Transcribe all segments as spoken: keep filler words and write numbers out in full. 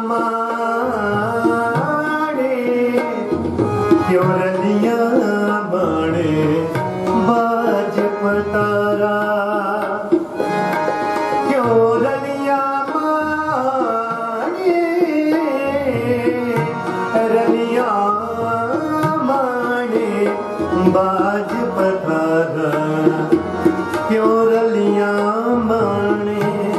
माणे क्यों रलियां माणे बाज पतारा क्यों रलियां माणे रलियां माणे बाज पतारा क्यों रलियां माणे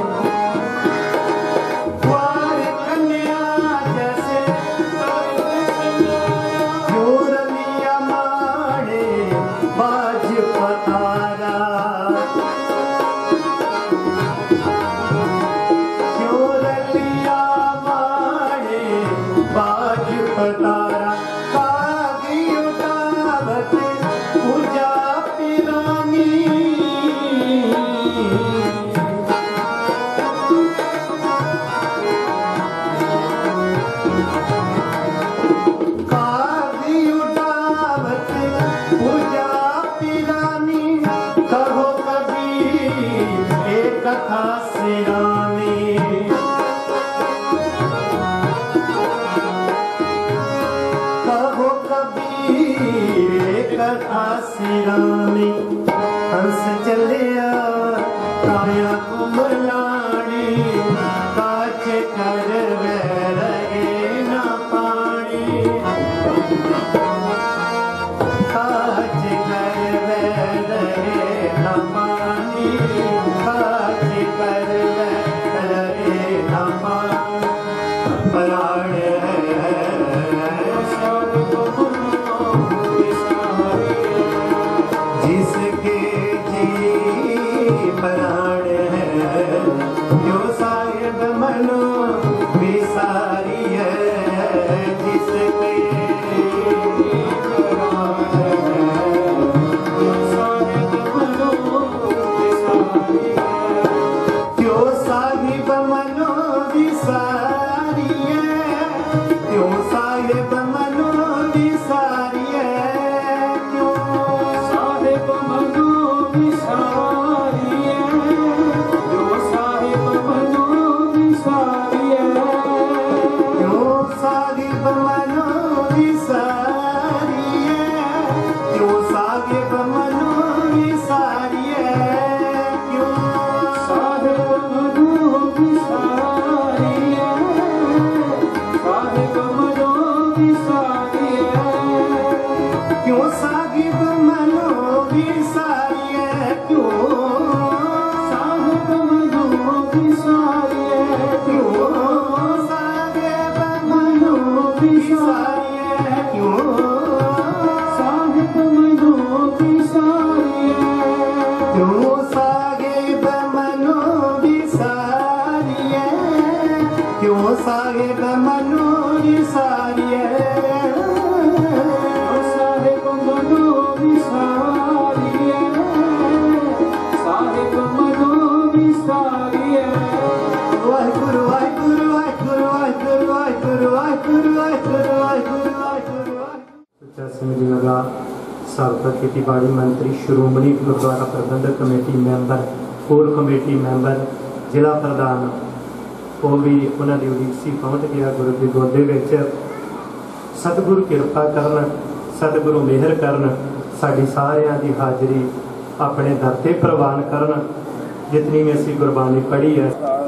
सिरानी हंस चलिया काया कुमलानी काच कर वे रहे न पानी काच कर वे रहे न पानी काच कर वे रहे न पानी प्राण जिसके जी प्राण है जो साहिब मनो विसारी है जिसके क्यों साहिब मनो विसारी है क्यों साहिब मनो विसारी है क्यों साहिब मनो विसारी है क्यों साहिब मनो विसारी है क्यों साहिब मनो विसारी है क्यों साहिब मनो विसारी है क्यों साहिब मनो विसारी है क्यों साहिब मनो विसारी है साबका खेतीबाड़ी मंत्री Shiromani Gurdwara Parbandhak Committee member core committee member जिला प्रधान वो भी उन्होंने उड़ीक सी पहुँच गया गुरु के गोदे विच सतगुरु कृपा करन सतगुरु मेहर करन साडी सारियां दी हाजरी अपने दर ते प्रवान करन जितनी भी असी गुरबानी पढ़ी है।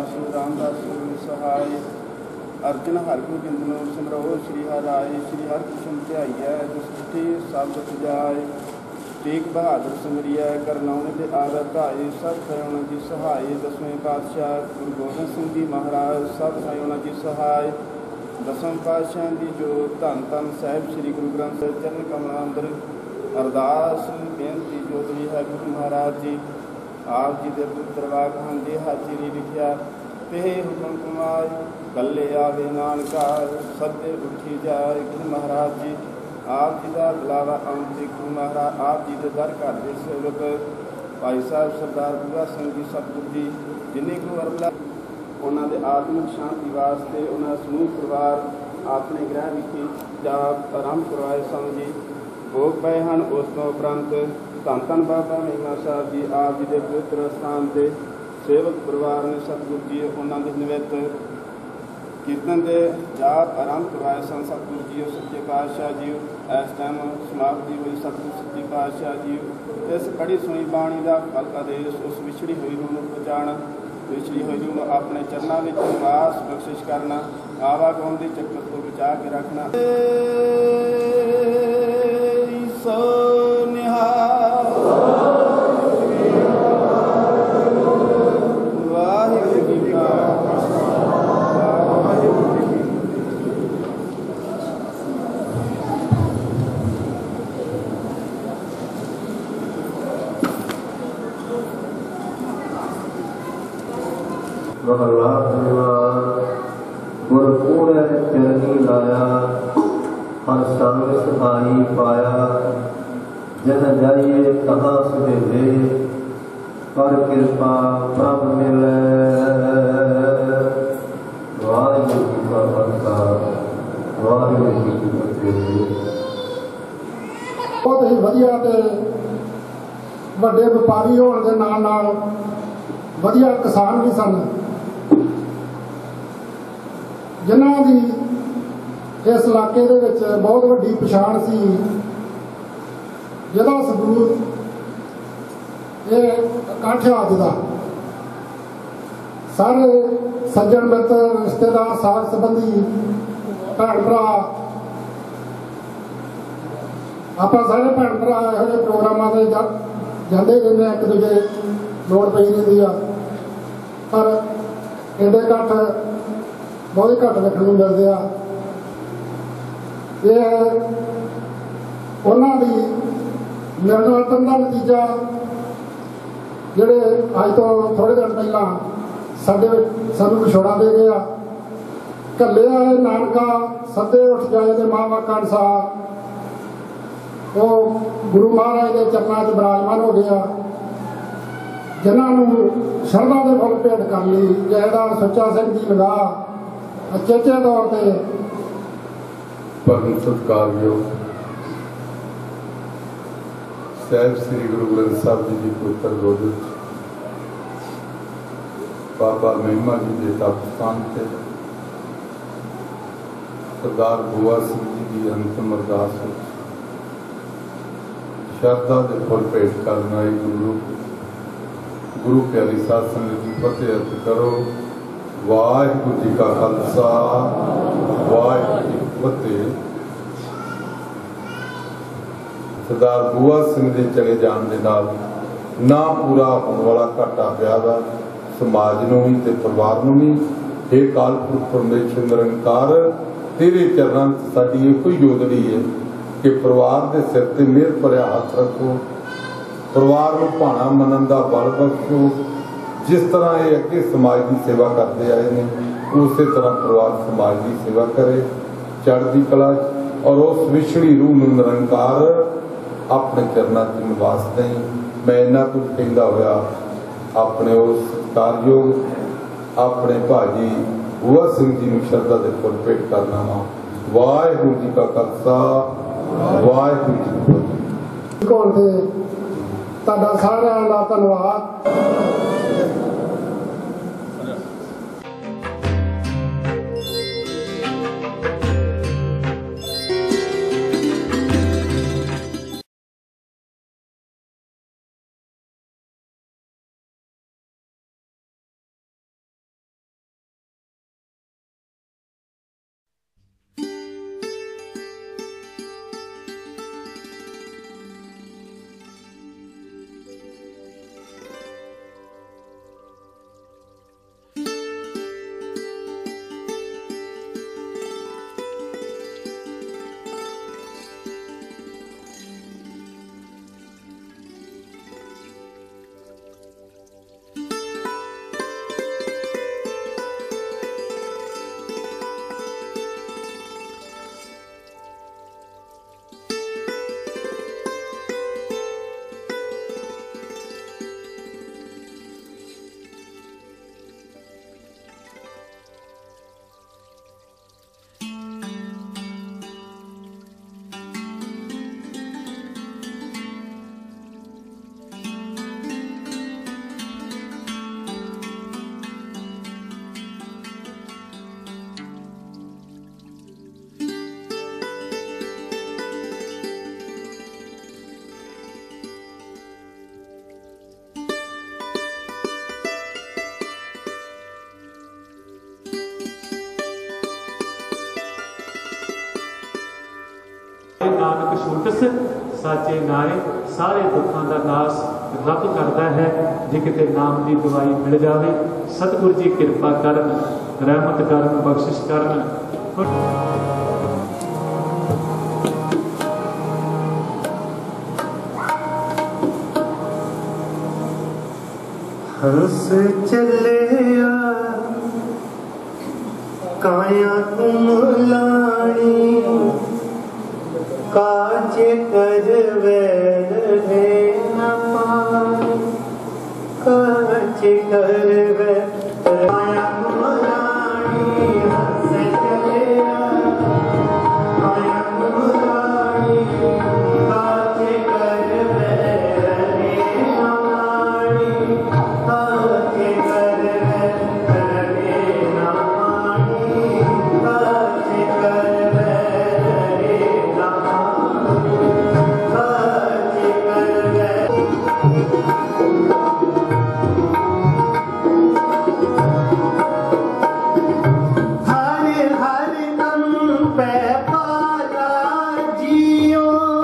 अर्जन हर गोबिंद नो सिमरो श्री हराय श्री हर कृष्ण ध्याइए दुष्टि सब जाए तेग बहादुर सिमरिया करनौन दे आदत आए सब सयोना जी सहाय दसवें पातशाह गुरु गोबिंद सिंह जी महाराज सब सयोना जी सहाय दसवें पातशाह दी जो धन धन साहिब श्री गुरु ग्रंथ चरण कमल अंदर अरदास बेनती जो भी है गुरु महाराज जी आप जी दे पुत्र वाखान जी हाजिरी लिखिया ते हुक्म कुमार कले आवे नानका सदे उठी जाए गुरु महाराज जी आप जी का बुलावा आमती गुरु महाराज आप जी के दर घर के सेवक भाई साहब सरदार बूढ़ा सिंह जी सतगुरु जी जिन्हें गुरु अरबला उन्होंने आत्मिक शांति वास्ते उन्होंने समूह परिवार अपने गृह विखी जाप आरंभ करवाए सन जी भोग पए हैं। उस तो उपरंत धन धन बाबा महिमा साहब जी आप जी के पवित्र स्थान से सेवक परिवार ने सतगुरु जी उन्होंने निमित्त कीर्तन के जाप आरंभ करवाए सन सतगुरु जी सच्चे पातशाह जी। इस टाइम समाप्ति हुई सतगुरु सच्चे पातशाह जी। इस कड़ी सुनी बाणी का फल आदेश उस विछड़ी हुई रूह नूं पहुँचाण, विछड़ी हुई रूह नूं अपने चरणों में निवास बख्शिश करना, आवागमन के चक्कर को बचा के रखना। सो निहाल वाहिगुरू जी का महला परिवार गुरपूरे चरनी लाया, हर संग सहाई पाया। जन जाइए कहाँ सुहेले, कर कृपा प्रभ मिले। वाहिगुरू जी का खालसा, वाहिगुरू जी की फतेह। बहुत ही वधिया ते वड्डे व्यापारी होने के नाल नाल वधिया किसान भी सन, जिन्हां दी इस इलाके दे विच बहुत वड्डी पछाण सी, जिहदा सबूत ये इकट्ठ अज दा सारे सज्जन मित्र रिश्तेदार साग संबंधी भैन भरा आप सारे भैन भरा यहो ਜਿਹੇ प्रोग्रामां ते जाते रहते एक दूजे लोड़ पई रही है, पर एडे घट बहुत घट देखने को मिलते हैं। ये उन्होंने निर्वाचन का नतीजा जोड़े अज तो थोड़े दिन पहला साढ़े सानू विछोड़ा दे गया। कले आए नानका सदे उठ जाए तो मावा कानसा वो गुरु महाराज के चरणों च विराजमान हो गया, जिन्होंने शरधा के फुल भेंट कर ली। जयदार सुच्चा सिंह जी लगा अचेचे तौर पर परम सत्कारयोग साहिब श्री गुरु ग्रंथ साहब जी की पवित्र रोज़ बाबा महिमा जी के तप स्थान से सरदार बुआ सिंह जी की अंतिम अरदास शरधा के फुल भेंट करना आई गुरु गुरु प्यारी साध संगत जी फतेह अर्थ करो। वाहिगुरू जी का खालसा, वाहिगुरू जी की फतेह। सरदार बुआ सिंह के चले जाने के नाल ना पूरा होने वाला घाटा पिया दा समाज नूं भी ते परिवार नूं भी। हे काल पुरख परमेश्वर निरंकार तेरे चरणों च साडी इहो योदड़ी है कि परिवार के सिर ते मेहर भरिया हथ रखो, परिवार को भाणा मनन का बल बख्शो। जिस तरह ये अगे समाज की सेवा करते आए हैं उस तरह परिवार समाज की सेवा करे चढ़ती कला और उस विछड़ी रूह नूं निरंकार अपने चरणों च निवास दें। मैं इन्ना कुछ कहता होया अपने उस सत्कारयोग अपने भाजी बुआ सिंह जी नूं शरधा दे फुल भेंट करना वा। वाहिगुरू जी का खालसा, वाहिगुरू जी की फतेह। कौन थे तुहाडा सारिਆਂ ਦਾ ਧੰਨਵਾਦ। मुकस साचे नाए सारे दुखों का नाश रब करता है। जे किते नाम की दवाई मिल जाए सतगुरु जी कृपा करन, रहमत करन, बख्शिश करन। हंस चले काया तुम लाणी काज कर वैर है न पाई, काज कर वैर काया तुम लाणी। हंस चले काया तुम लाणी काज कर वैर है न पाई, काज कर वैर है न पाई, काज कर वैर है न हर हर दम पे पाला जियो,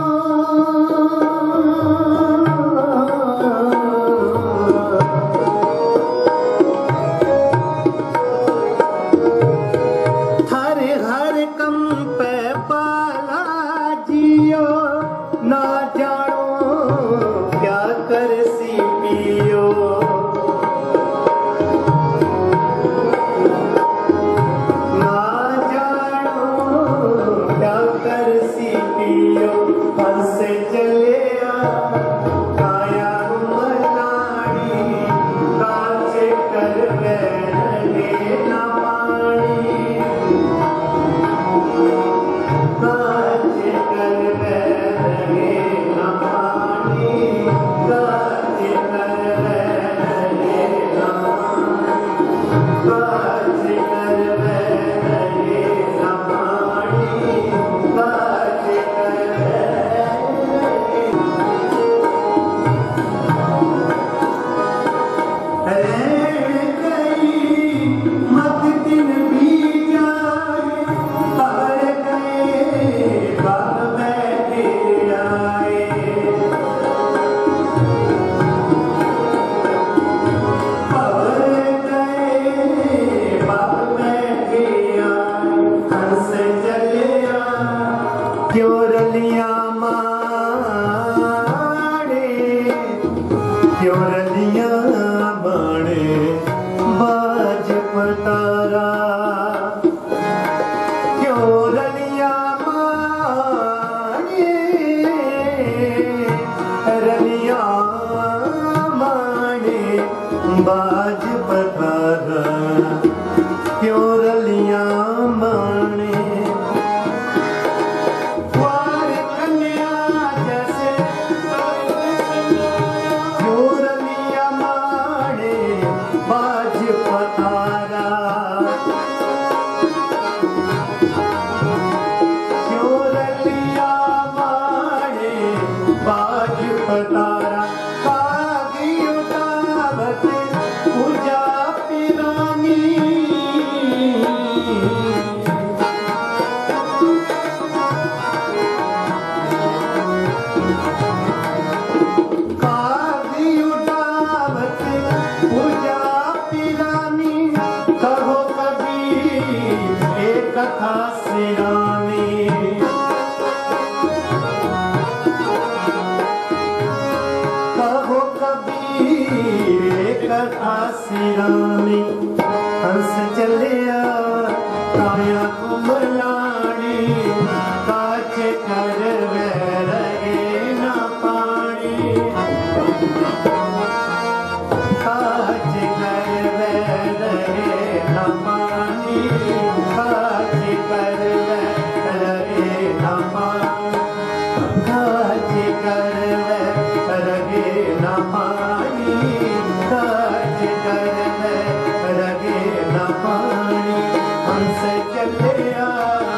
हर हर कम पे पाला जियो, ना जानो क्या कर सी पियो, ना जानो क्या कर सी पियो। हंस चले काया मलाड़ी काज कर वैर न पानी, काज कर वैर न पानी, काज कर वैर न पानी, काज कर वैर न पानी, काज कर रैन गई मत दिन भी जाए, हर गए बाग बैठे आए, हर गए बाग बैठे आए। हंस चले क्यों रलियां माड़े, क्यों रलियां माड़े बाज पतारा, क्यों रलियां माड़े, रलियां माड़े बाज पतारा, क्यों रलियां माड़े। वार कन्या जैसे क्यों रलियां माड़े बाज पतारा, क्यों रलियां माड़े बाज पतारा। कागी उठावत पूजा पिरानी, कागी उठावत पूजा पिरानी, कहो कबीर एक कथा सिरानी, कहो कबीर एक कथा सिरानी। हंस चले काया कुमलाड़ी काज कर वैर न पानी, काज कर वैर न पानी, काज कर वैर न पानी, काज कर वैर न पानी, काज कर वैर न पानी। हंस चले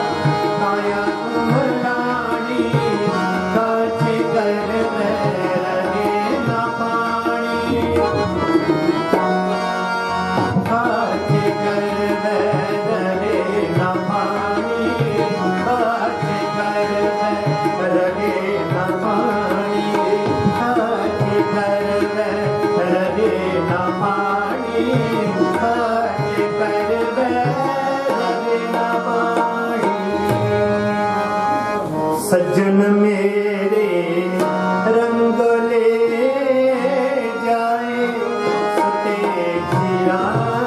सज्जन मेरे रंग ले जाए सुते जिया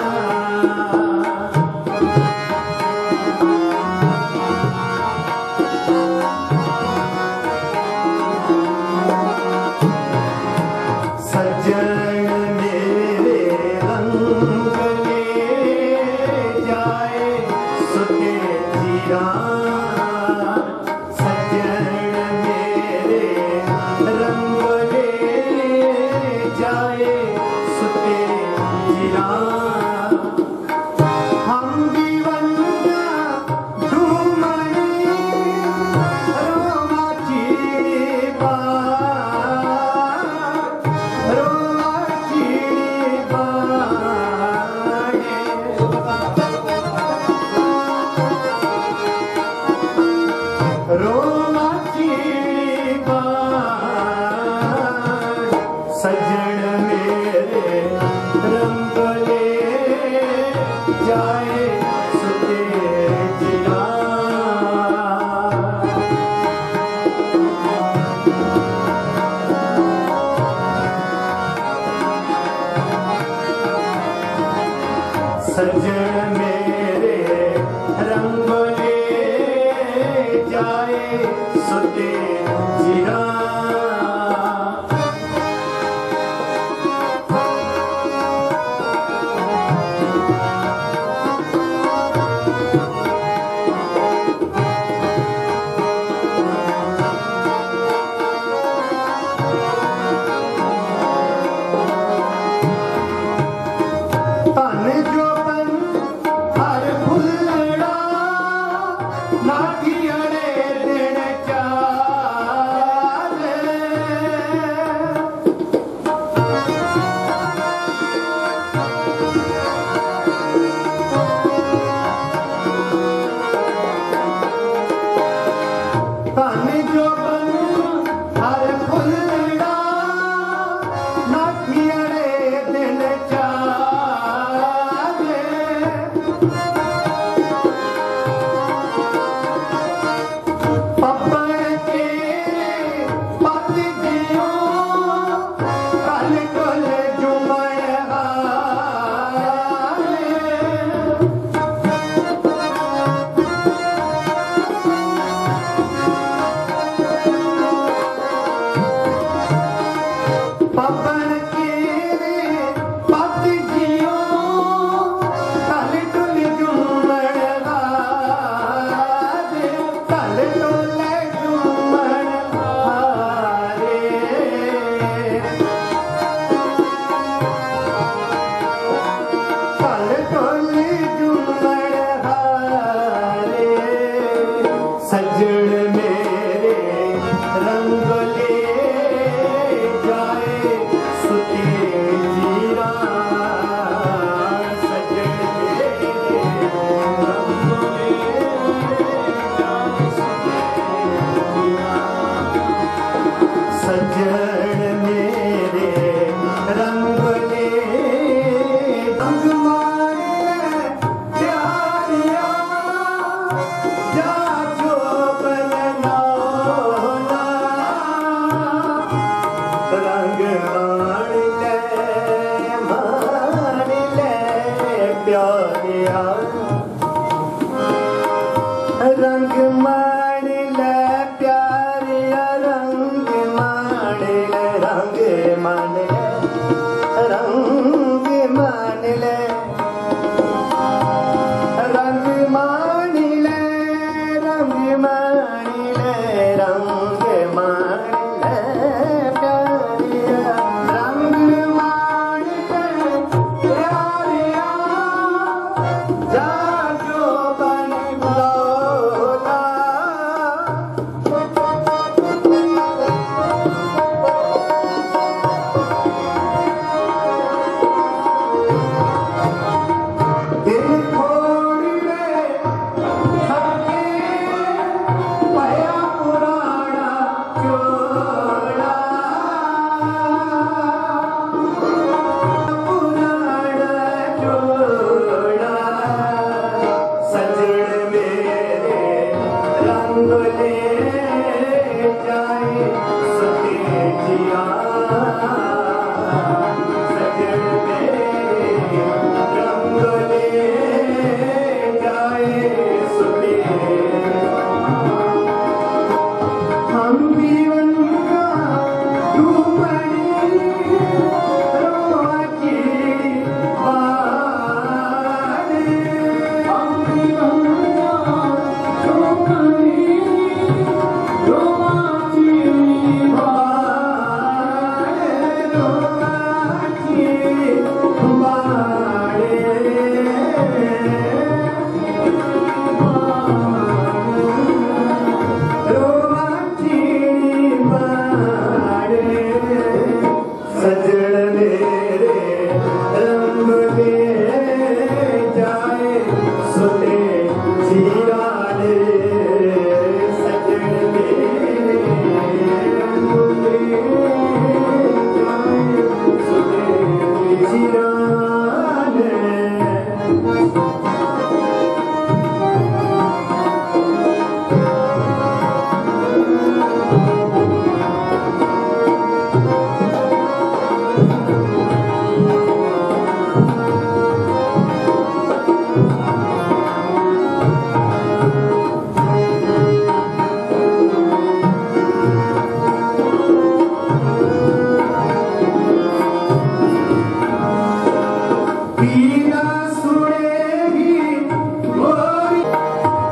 सज्जन मेरे रंग ले जाए सुते जिया सज्जन मेरे रंग ले जाए सुते जिया सज्जन मेरे रंग ले जाए सुते जिया सज्जन मेरे रंग ले जाए सुते जिया सज्जन मेरे रंग ले जाए सुते जिया सज्जन मेरे रंग ले रंग मारे प्यारिया जा रंग मान ले मान ले प्यारिया रंग मान ले प्यारिया रंग मान ले रंग मान ले रंग मान ले रंग मान ले रंग मान ले रंग मान रंग ले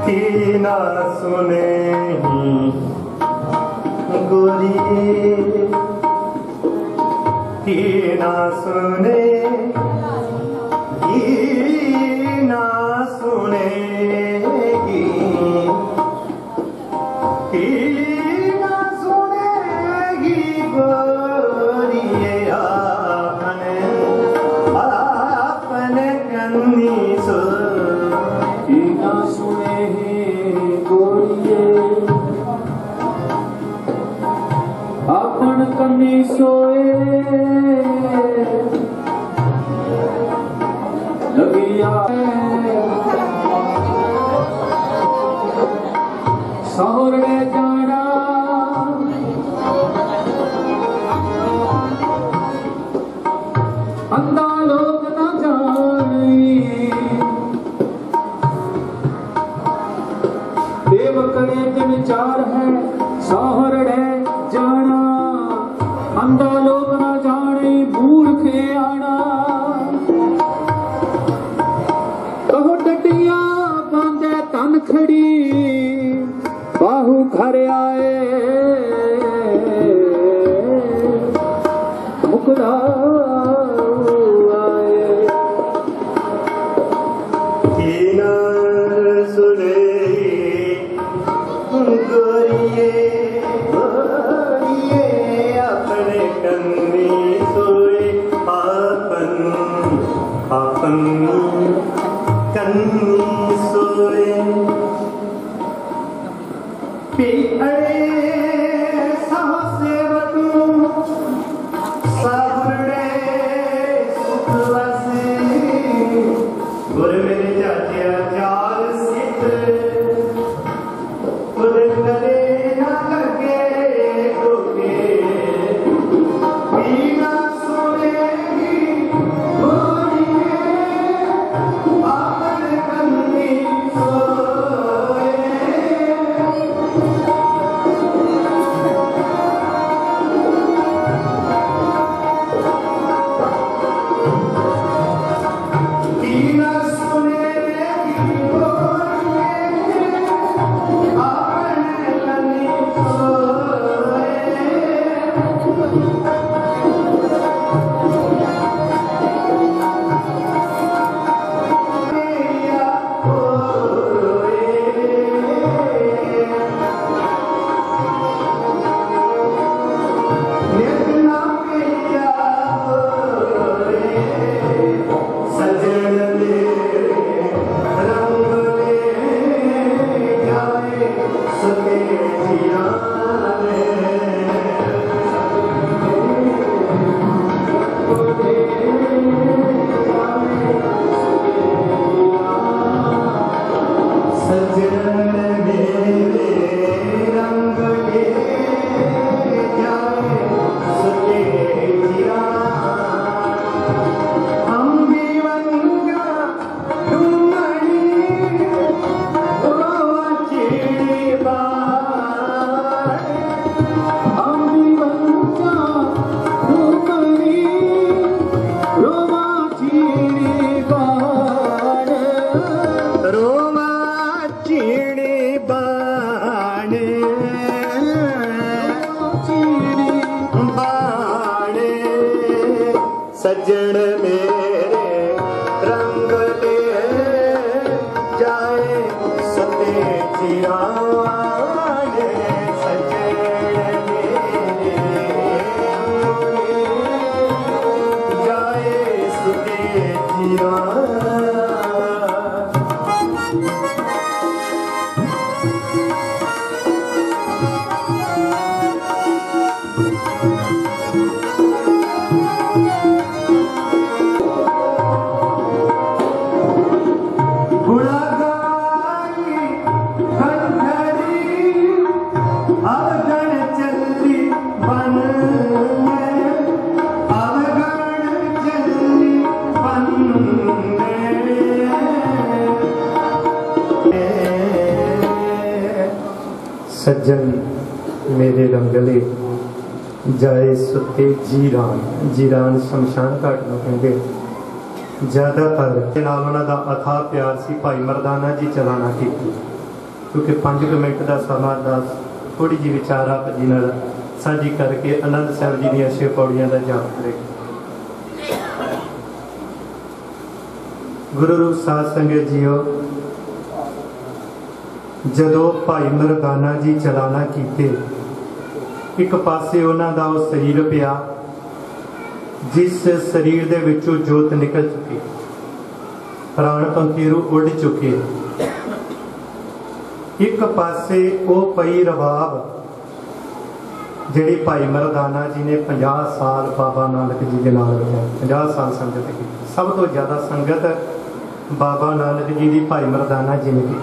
की ना सुने गोरी की ना सुने की ना सुनेगी की ना सुनेगी गोरी आपने आपने कन्नी सो की ना सुनेगी गोरी आपन कन्नी सोए लगिया सौरे जाना अंधा लोग न जानी देव करे दिन चार है सौरे जाना अंधा लोग न जाने मूर्खे आना कहो डटिया बांधे तन खड़ी बाहू घर आए मुकदा आए की ना सुने गोरिये गोरिये अपने कन्नी सोए आपन आपन कन्नी सोए पिअड़े सहसेवतु साबुरड़े सुखवासी गुर मेरे चाचा चार सित खुद करे ना करके डोके पीना सुनेगी गोरिये आपन कन्नी सोए कीना सुनेगी गोरिये आपन कन्नी सोए मेरिया होए निर्गुणा मेरिया होए सजन मेरे रंग ले जाए सके जिया सजन मेरे रंग ले जाए सके जिया हम भी बंगा डूमड़ी रोवा चिड़ी बार हम भी बंगा डूमड़ी रोवा चिड़ी बार रोवा चिड़ी बाण चिड़ी बाण सजन मेरे रंग ले जाए सते जियाने सजन मेरे जाए सते जियाने गुड़ागाई खंडरी अवगण चली बन में अवगण चली बन में सज्जन मेरे रंगले जाए सुते जीरान जीरान शमशान घाट ਨੂੰ ਕਹਿੰਦੇ ਜ਼ਿਆਦਾਤਰ ਨਾਲ ਉਹਨਾਂ ਦਾ ਅਥਾਹ ਪਿਆਰ ਸੀ ਭਾਈ ਮਰਦਾਨਾ ਜੀ ਚਲਾਣਾ ਕੀਤੀ क्योंकि पाँच कुछ मिनट का समा दस थोड़ी जी विचार आप जी नाल साझी करके आनंद साहब जी दी छे पौड़ियां का जाप करें। गुरु रूप साध संगत जीओ, जदों भाई मरदाना जी चलाना कीते, एक पासे उन्हां दा वो शरीर पिया जिस शरीर दे विचों जोत निकल चुकी, प्राण पंखीरू उड़ चुके। एक पासे वो पई रबाब जिहड़ी भाई मरदाना जी ने पचास साल बाबा नानक जी के नाल पचास साल संगत की। सब तो ज़्यादा संगत बाबा नानक जी की भाई मरदाना जी ने की।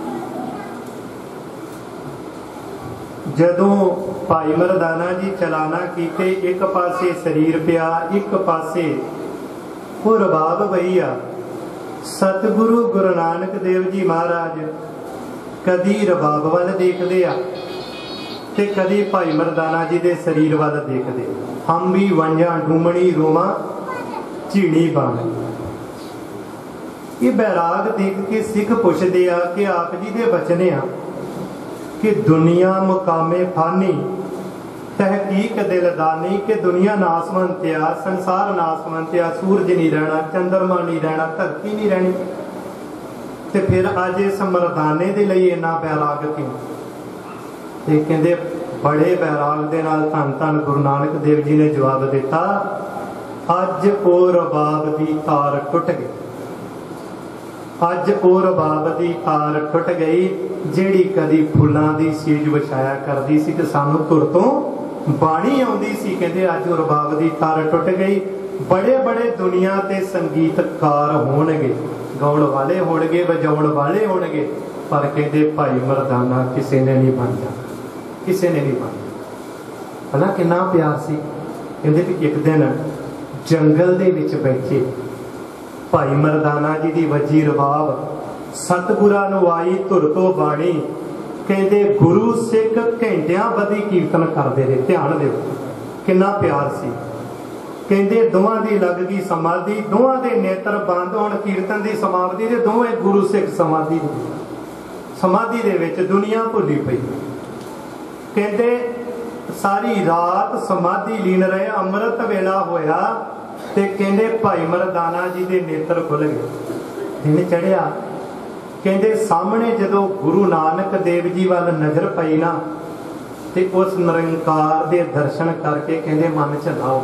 जदों भाई मरदाना जी चलाना कीते, एक पासे शरीर पिया, एक पासे वो रबाब बही आ। सतगुरु गुरु नानक देव जी महाराज कदी रबाब वाल देखते आ ते कदी भाई मरदाना जी दे शरीर वाल देखते। हम भी वंजा डूमणी रोमा झीणी बन। ये बैराग देख के सिख पुछदे आ कि आप जी दे बचने आ कि दुनिया मुकामे फानी, तहकीक दिलदानी कि दुनिया नासवंत्या, संसार नासवंत्या, सूरज नहीं रहना, चंद्रमा नहीं रहना, धरती नहीं रहनी। तो फिर अज इस मरदाने के लिए इन्ना बैराग क्यों? तो कहते बड़े बैराग के नाल धन धन गुरु नानक देव जी ने जवाब दिता, अज ओ रबाब की तार टुट गई। अज ओ रबाब की तार टुट गई जिहड़ी कदी फुल्लां दी सीज विछाया करदी सी ते सानू तुर तो बाणी आउंदी सी। कहते अज ओ रबाब की तार टुट गई। बड़े बड़े दुनिया ते संगीतकार होणगे, गाउण वाले होणगे, वजाउण वाले होणगे, पर कहते भाई मरदाना किसी ने नहीं बनना, किसी ने नहीं बनना। भला कितना प्यार सी। कहते कि एक दिन जंगल दे विच बैठे भाई मरदाना जी की वजी रबाब, सतगुरां नूं आई धुर तो बाणी। कहते गुरु सिख घंटियां बधी कीर्तन करते रहे। ध्यान दे कितना प्यार सी। कहते दोवां दी लग गई समाधि, दोवां दे नेत्र बंद होण कीर्तन की समाधि दे, दोवें गुरु सिख समाधि समाधि दे विच दुनिया भुली पई। कहते सारी रात समाधि लीन रहे, अमृत वेला होया ते कहते भाई मरदाना जी के नेत्र खुल गए, दिन चढ़िया। कहते सामने जदों गुरु नानक देव जी वाल नजर पई ना, ते उस निरंकार दे दर्शन करके कहते मन च लाओ।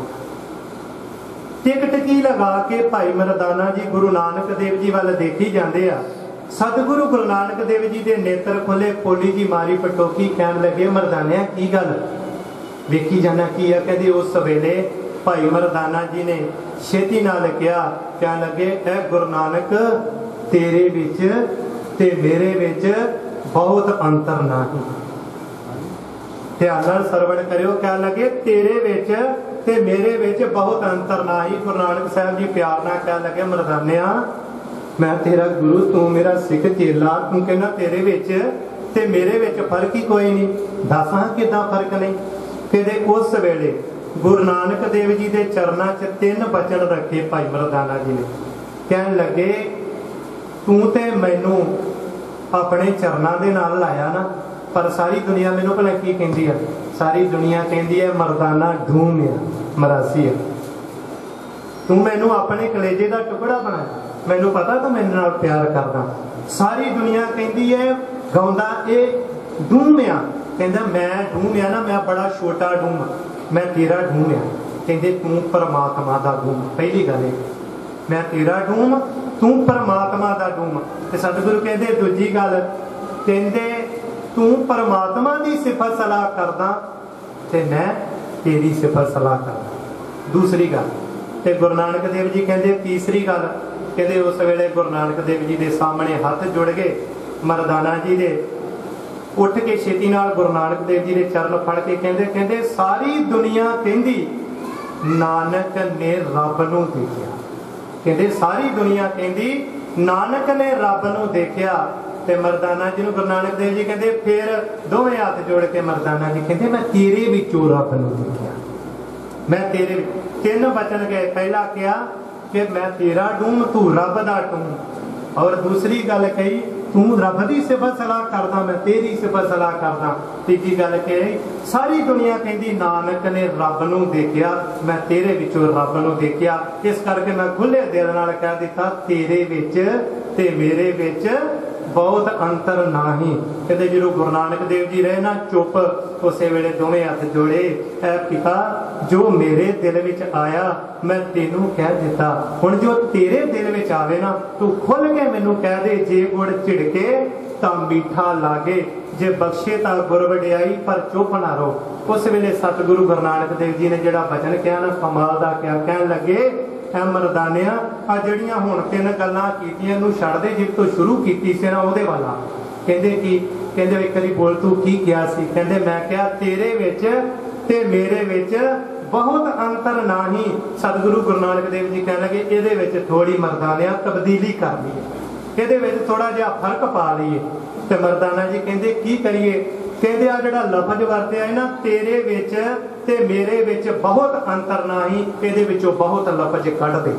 टिकटकी लगा के भाई मरदाना जी गुरु नानक देव जी वाल देखी जाते आ। सतगुरु गुरु नानक देव जी के नेत्र खुले, पोली जी मारी पटोकी, कहन लगे मरदानिया की गल वेखी जाना की है? कहते उस वेले भाई मरदाना जी ने छेती नाल कहा, कहन लगे ए गुरु नानक तेरे विच ते मेरे विच बहुत अंतर नहीं। ध्यान नाल सरवण करियो। कहन लगे तेरे विच ते मेरे विच बहुत अंतर नहीं। गुरु नानक साहब जी प्यार नाल कहन लगे मरदानिया मैं तेरा गुरु, तू मेरा सिख चेला, तू कहना तेरे विच ते मेरे विच फर्क ही कोई नहीं। दस हां किदां फर्क नहीं? कहते उस वेले गुरु नानक देव जी के चरणों च तीन बचन रखे भाई मरदाना जी ने। कहन लगे तू ते मैनू अपने चरणों के नाल लाया ना, पर सारी दुनिया मैनू भला की कहती है? सारी दुनिया कहती है मरदाना ढूम है, मरासी है। तू मैनू अपने कलेजे का टुकड़ा बनाया, मैनू पता तू मेरे नाल प्यार करदा। सारी दुनिया कहती है गाउंदा ए ढूम आ, कहता मैं ढूम आ ना, मैं बड़ा छोटा ढूम, मैं तेरा ढूम आ। कहते तू परमात्मा का ढूम। पहली गल मैं तेरा ढूम, तू परमात्मा का ढूम। ते सतगुरु कहते दूजी गल कहते तू परमात्मा की सिफत सलाह करदा ते मैं तेरी सिफत सलाह करदा। दूसरी गल ते गुरु नानक देव जी कहते तीसरी गल कहते उस वेले गुरु नानक देव जी के सामने हाथ जुड़ गए मरदाना जी दे। उठ के छेती नाल गुरु नानक देव जी के चरण फड़ के कहते कहते सारी दुनिया कहती नानक ने रब नूं देखिया। कहते सारी दुनिया कहती नानक ने रब नूं देखिया। ते मरदाना जी नूं गुरु नानक देव जी कहते फिर दोवें हाथ जोड़ के मरदाना जी कहते मैं तेरे विचों रब नूं देखिया। मैं तेरे तीन वचन गए। पहला क्या कि मैं तेरा डूम, तू रब दा डूम। और दूसरी गल कही तू रब की सिफत सलाह करदा, मैं तेरी सिफत सलाह करदा। तीजी गल कही, सारी दुनिया कहती नानक ने रब नूं देखिया, मैं तेरे विचों रब नूं देखिया, इस करके मैं खुले दिल नाल कह दिता तेरे विच ते मेरे विच बहुत अंतर नाही। कहते जो गुरु नानक देव जी रहे ना चुप, उस वेले दोवें हथ जोड़े, ऐ पिता जो मेरे दिल विच आया मैं तेनू कह दिता, हुण जो तेरे दिल विच आवे ना तू खुल के मैनू कह दे, जे गुड़ झिड़के तां मीठा लागे, जे बख्शे तां गुर वडियाई पर चुप ना रहो। उस वेले सतगुरु गुरु नानक देव जी ने जिहड़ा वचन कहा ना कमाल दा क्या कहन लगे, ऐ मरदानिया आ जड़ियां हुण तीन गल्लां कीतियां नूं छड्ड दे, जिस तो शुरू कीती सी ना ओहदे वाला। कहंदे कि कहंदे एक वारी बोल तू की किया सी, कहंदे मैं कहा तेरे विच ते मेरे विच बहुत अंतर नाही। सतगुरु गुरु नानक देव जी कहण लगे इहदे विच थोड़ी मरदानिया तब्दीली कर लईए, इहदे विच थोड़ा जिहा फर्क पा लईए। ते मरदाना जी कहंदे की करिए, कहंदे आ जिहड़ा लफज वरतिया है ना तेरे विच ते मेरे विच बहुत अंतर नाही, इहदे विचों बहुत लफज कढ दे,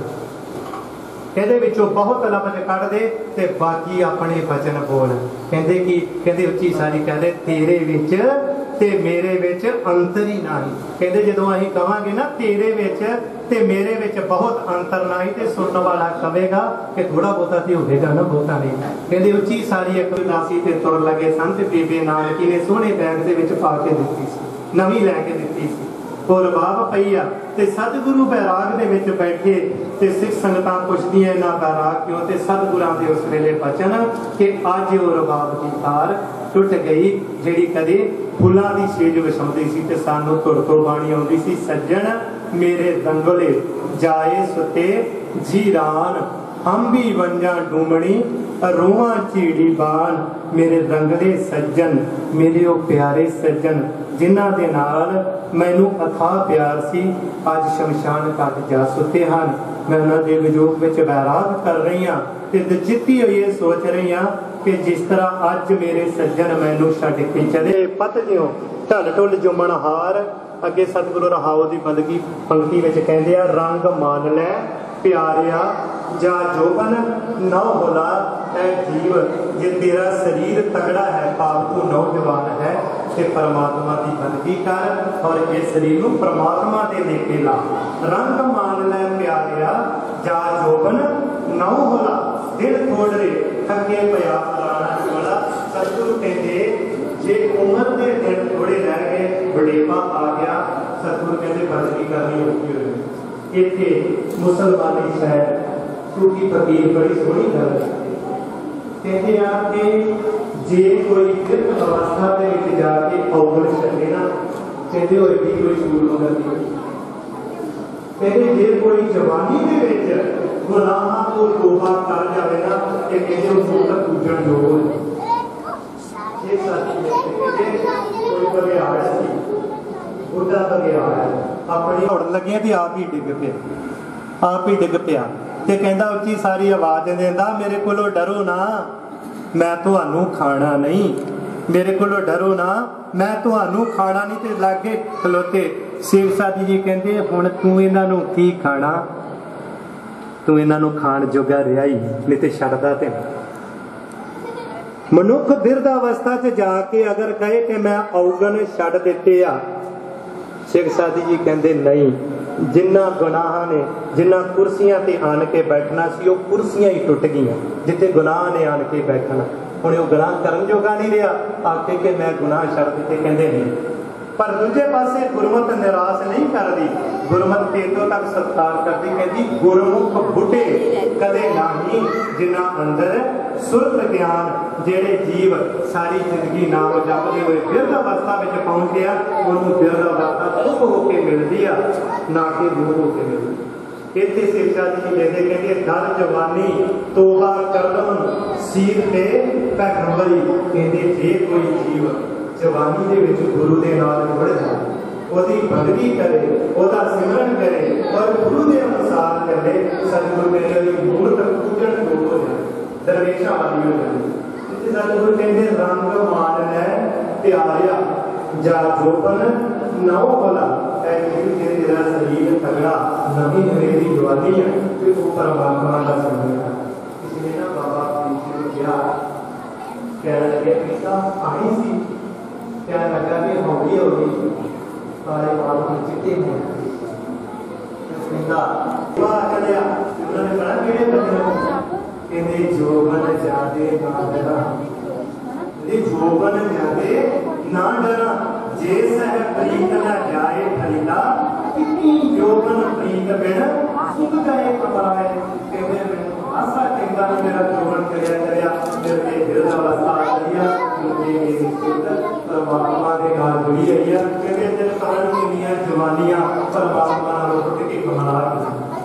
इहदे विचों बहुत लफज कढ दे ते बाकी अपने वचन बोल। कहंदे कि कहंदे उच्ची सारी कहदे तेरे विच ते मेरे विच अंतर ही नाही। कहंदे जदों असीं कहांगे ना तेरे विच ते मेरे विच बहुत अंतर नाही ते सुनने वाला कहेगा कि थोड़ा बहुता ते होवेगा ना, बहुता नहीं। कहंदे उच्ची सारी एक दासी ते तुर लगे संत बीबी नानकी ने सोहणे बैग दे विच पा के दित्ती सी, नवीं लैके दित्ती सी, और रबाब पई आ ते सतगुरु बैराग दे विच बैठे ते सिख संगतां पुछदियां इन्हां दा राग क्यों, ते सतगुरां दे उस वेले बचन कि अज ओ रबाब दी तार टुट गई जिहड़ी कदे फुल्लां दी छेज विछाउंदी सी ते सानू तुड़ तो बाणी आउंदी सी, सज्जन मेरे दंगले जाए सुते जीरान, हम भी वंजा डूमणी रोवां चीड़ी बान, मेरे रंगले सज्जन मेरे ओ प्यारे सज्जन जिन्हां दे नाल मैनू अथाह प्यार सी, अज शमशान घाट जा सुते हन। मैं उन्हां दे विजोग विच वैराग कर रही हां ते जित्ती होई ये सोच रही हां कि जिस तरह अज मेरे सज्जन मैनू छड्ड के चले, पत जिउं ढल ढुल जुमन हार। अगे सतगुरु रहाओ दी बंदगी पंक्ति विच कहंदे आ, रंग मान लै प्यारिया जा जोबन नौ होला ऐ जीव, जे तेरा शरीर तगड़ा है पाप तू नौजवान है, ते परमात्मा की बंदगी कर और इस शरीर को परमात्मा दे लेके ला। रंग मान लै प्यारिया जा जोबन नौ होला, दिल थोड़े थके पिया फलाना चोला। सतगुरु कहते जे उम्र के दिन थोड़े रह गए वडेपा आ गया, सतगुरु कहते बंदगी करनी औखी हो गई। इत्थे मुसलमानी शहर क्योंकि फकीर बड़ी सोहनी गल कहते आ कि जे कोई वृद्ध अवस्था के विच जाके औगण छड्डे ना, कहते होए भी कोई सूर मगर नहीं। कहते जे कोई जवानी के विच गुनाहां तो तौबा कर जावे ना, ते कहते उसनूं तां पूजण योग हो जाए। ये साथी कोई बघियाड़ सी, बुढ़ा बघियाड़ अपनी उड़न लगिया ते आप ही डिग पिया, आप ही डिग पिया ते कहंदा उच्ची सारी आवाज देंदा, मेरे कोलों डरो ना मैं तुहानू खाना नहीं, मेरे कोलों डरो ना मैं तुहानू खाना नहीं। ते लागे खलोते सेठ सादी जी कहंदे हुण तू इन्हां नू की खाना, तू इन्हां नू खाण जोगा रिहा ही नहीं ते छड्डदा ते मनुख बिरधावस्था च जाके अगर कहे कि मैं औगण छड्ड दित्ते आ, शेख सादी जी कहंदे नहीं, जिन्ना गुनाह ने जिन्ना कुर्सियां ते आन के बैठना सी, वो कुर्सियां ही टुट गईयां जिथे गुनाह ने आन के बैठना। हुण वो गुनाह करन जोगा नहीं रहा, आके कि मैं गुनाह छड्ड दित्ते, कहंदे नहीं। पर दूजे पासे गुरमत निराश नहीं करती, गुरमत तेतों तक सत्कार करती, कहती गुरमुख बुढ़े कदे नाही जिन्हां अंदर सुरत ज्ञान। जेड़े जीव सारी जिंदगी नाम जपते हुए बिरध अवस्था में पहुंच गया, उन्होंने बिरध अवस्था दुख होकर मिलती है ना कि रूप होकर मिलती। इतने शिक्षा जी लेते कहते दर जवानी तोबा करदम सीर ते पैगंबरी। कहते जे कोई जीव जवानी दे विच गुरु दे नाल जुड़ जाए, ओदी बंदगी करे, ओदा सिमरन करे और गुरु दे अनुसार चले, सतगुरु मेरे मूर्त पूजन योग हो जाए, दरवेशा वाली हो जाए। इसे सतगुरु कहते रंग मान लै प्यारिया जा जोबन नौ होला, तेरा शरीर तगड़ा नवी नवेली जवानी है, फिर वो परमात्मा का समझेगा। इसलिए ना बाबा ने कहा ਕਹਿਣ ਲੱਗੇ ਪਿਤਾ ਆਈ ਸੀ, ਕਹਿਣ ਲੱਗਾ ਵੀ ਹੌਲੀ ਹੋ ਗਈ ਸਾਰੇ ਵਾਲ ਚਿੱਟੇ ਹੋ ਕਹਿੰਦਾ ਵਾਹ ਕਰਿਆ ਉਹਨਾਂ ਨੇ ਕਹਾ ਕਿਹੜੇ ਬੰਦੇ ਕਹਿੰਦੇ ਜੋਬਨ ਜਾਦੇ ਨਾ ਡਰਾ, ਇਹ ਜੋਬਨ ਜਾਦੇ ਨਾ ਡਰਾ, ਜੇ ਸਹਿ ਪ੍ਰੀਤ ਨਾ ਜਾਏ ਫਲੀਲਾ, ਕਿੰਨੀ ਜੋਬਨ ਪ੍ਰੀਤ ਬਿਨ ਸੁਖ ਜਾਏ ਕਮਾਏ। ਕਹਿੰਦੇ ਮੈਨੂੰ ਆਸਾ ਕਹਿੰਦਾ ਮੇਰਾ ਜੋਬਨ ਕਰਿਆ ਕਰਿਆ ਮੇਰੇ ਦਿਲ ਦਾ ਵਸਾ ਕਰਿਆ ਮੇਰੀ ਪਰਮਾਤਮਾ ਦੇ ਨਾਲ ਜੁੜੀ ਹੋਈ ਹੈ। ਕਹਿੰਦੇ ਦਿਲ ਕਰਨ ਕਿੰਨੀਆਂ ਜਵਾਨੀਆਂ ਪਰਮਾਤਮਾ ਨਾਲ ਉੱਠ ਕੇ ਕਮਲਾ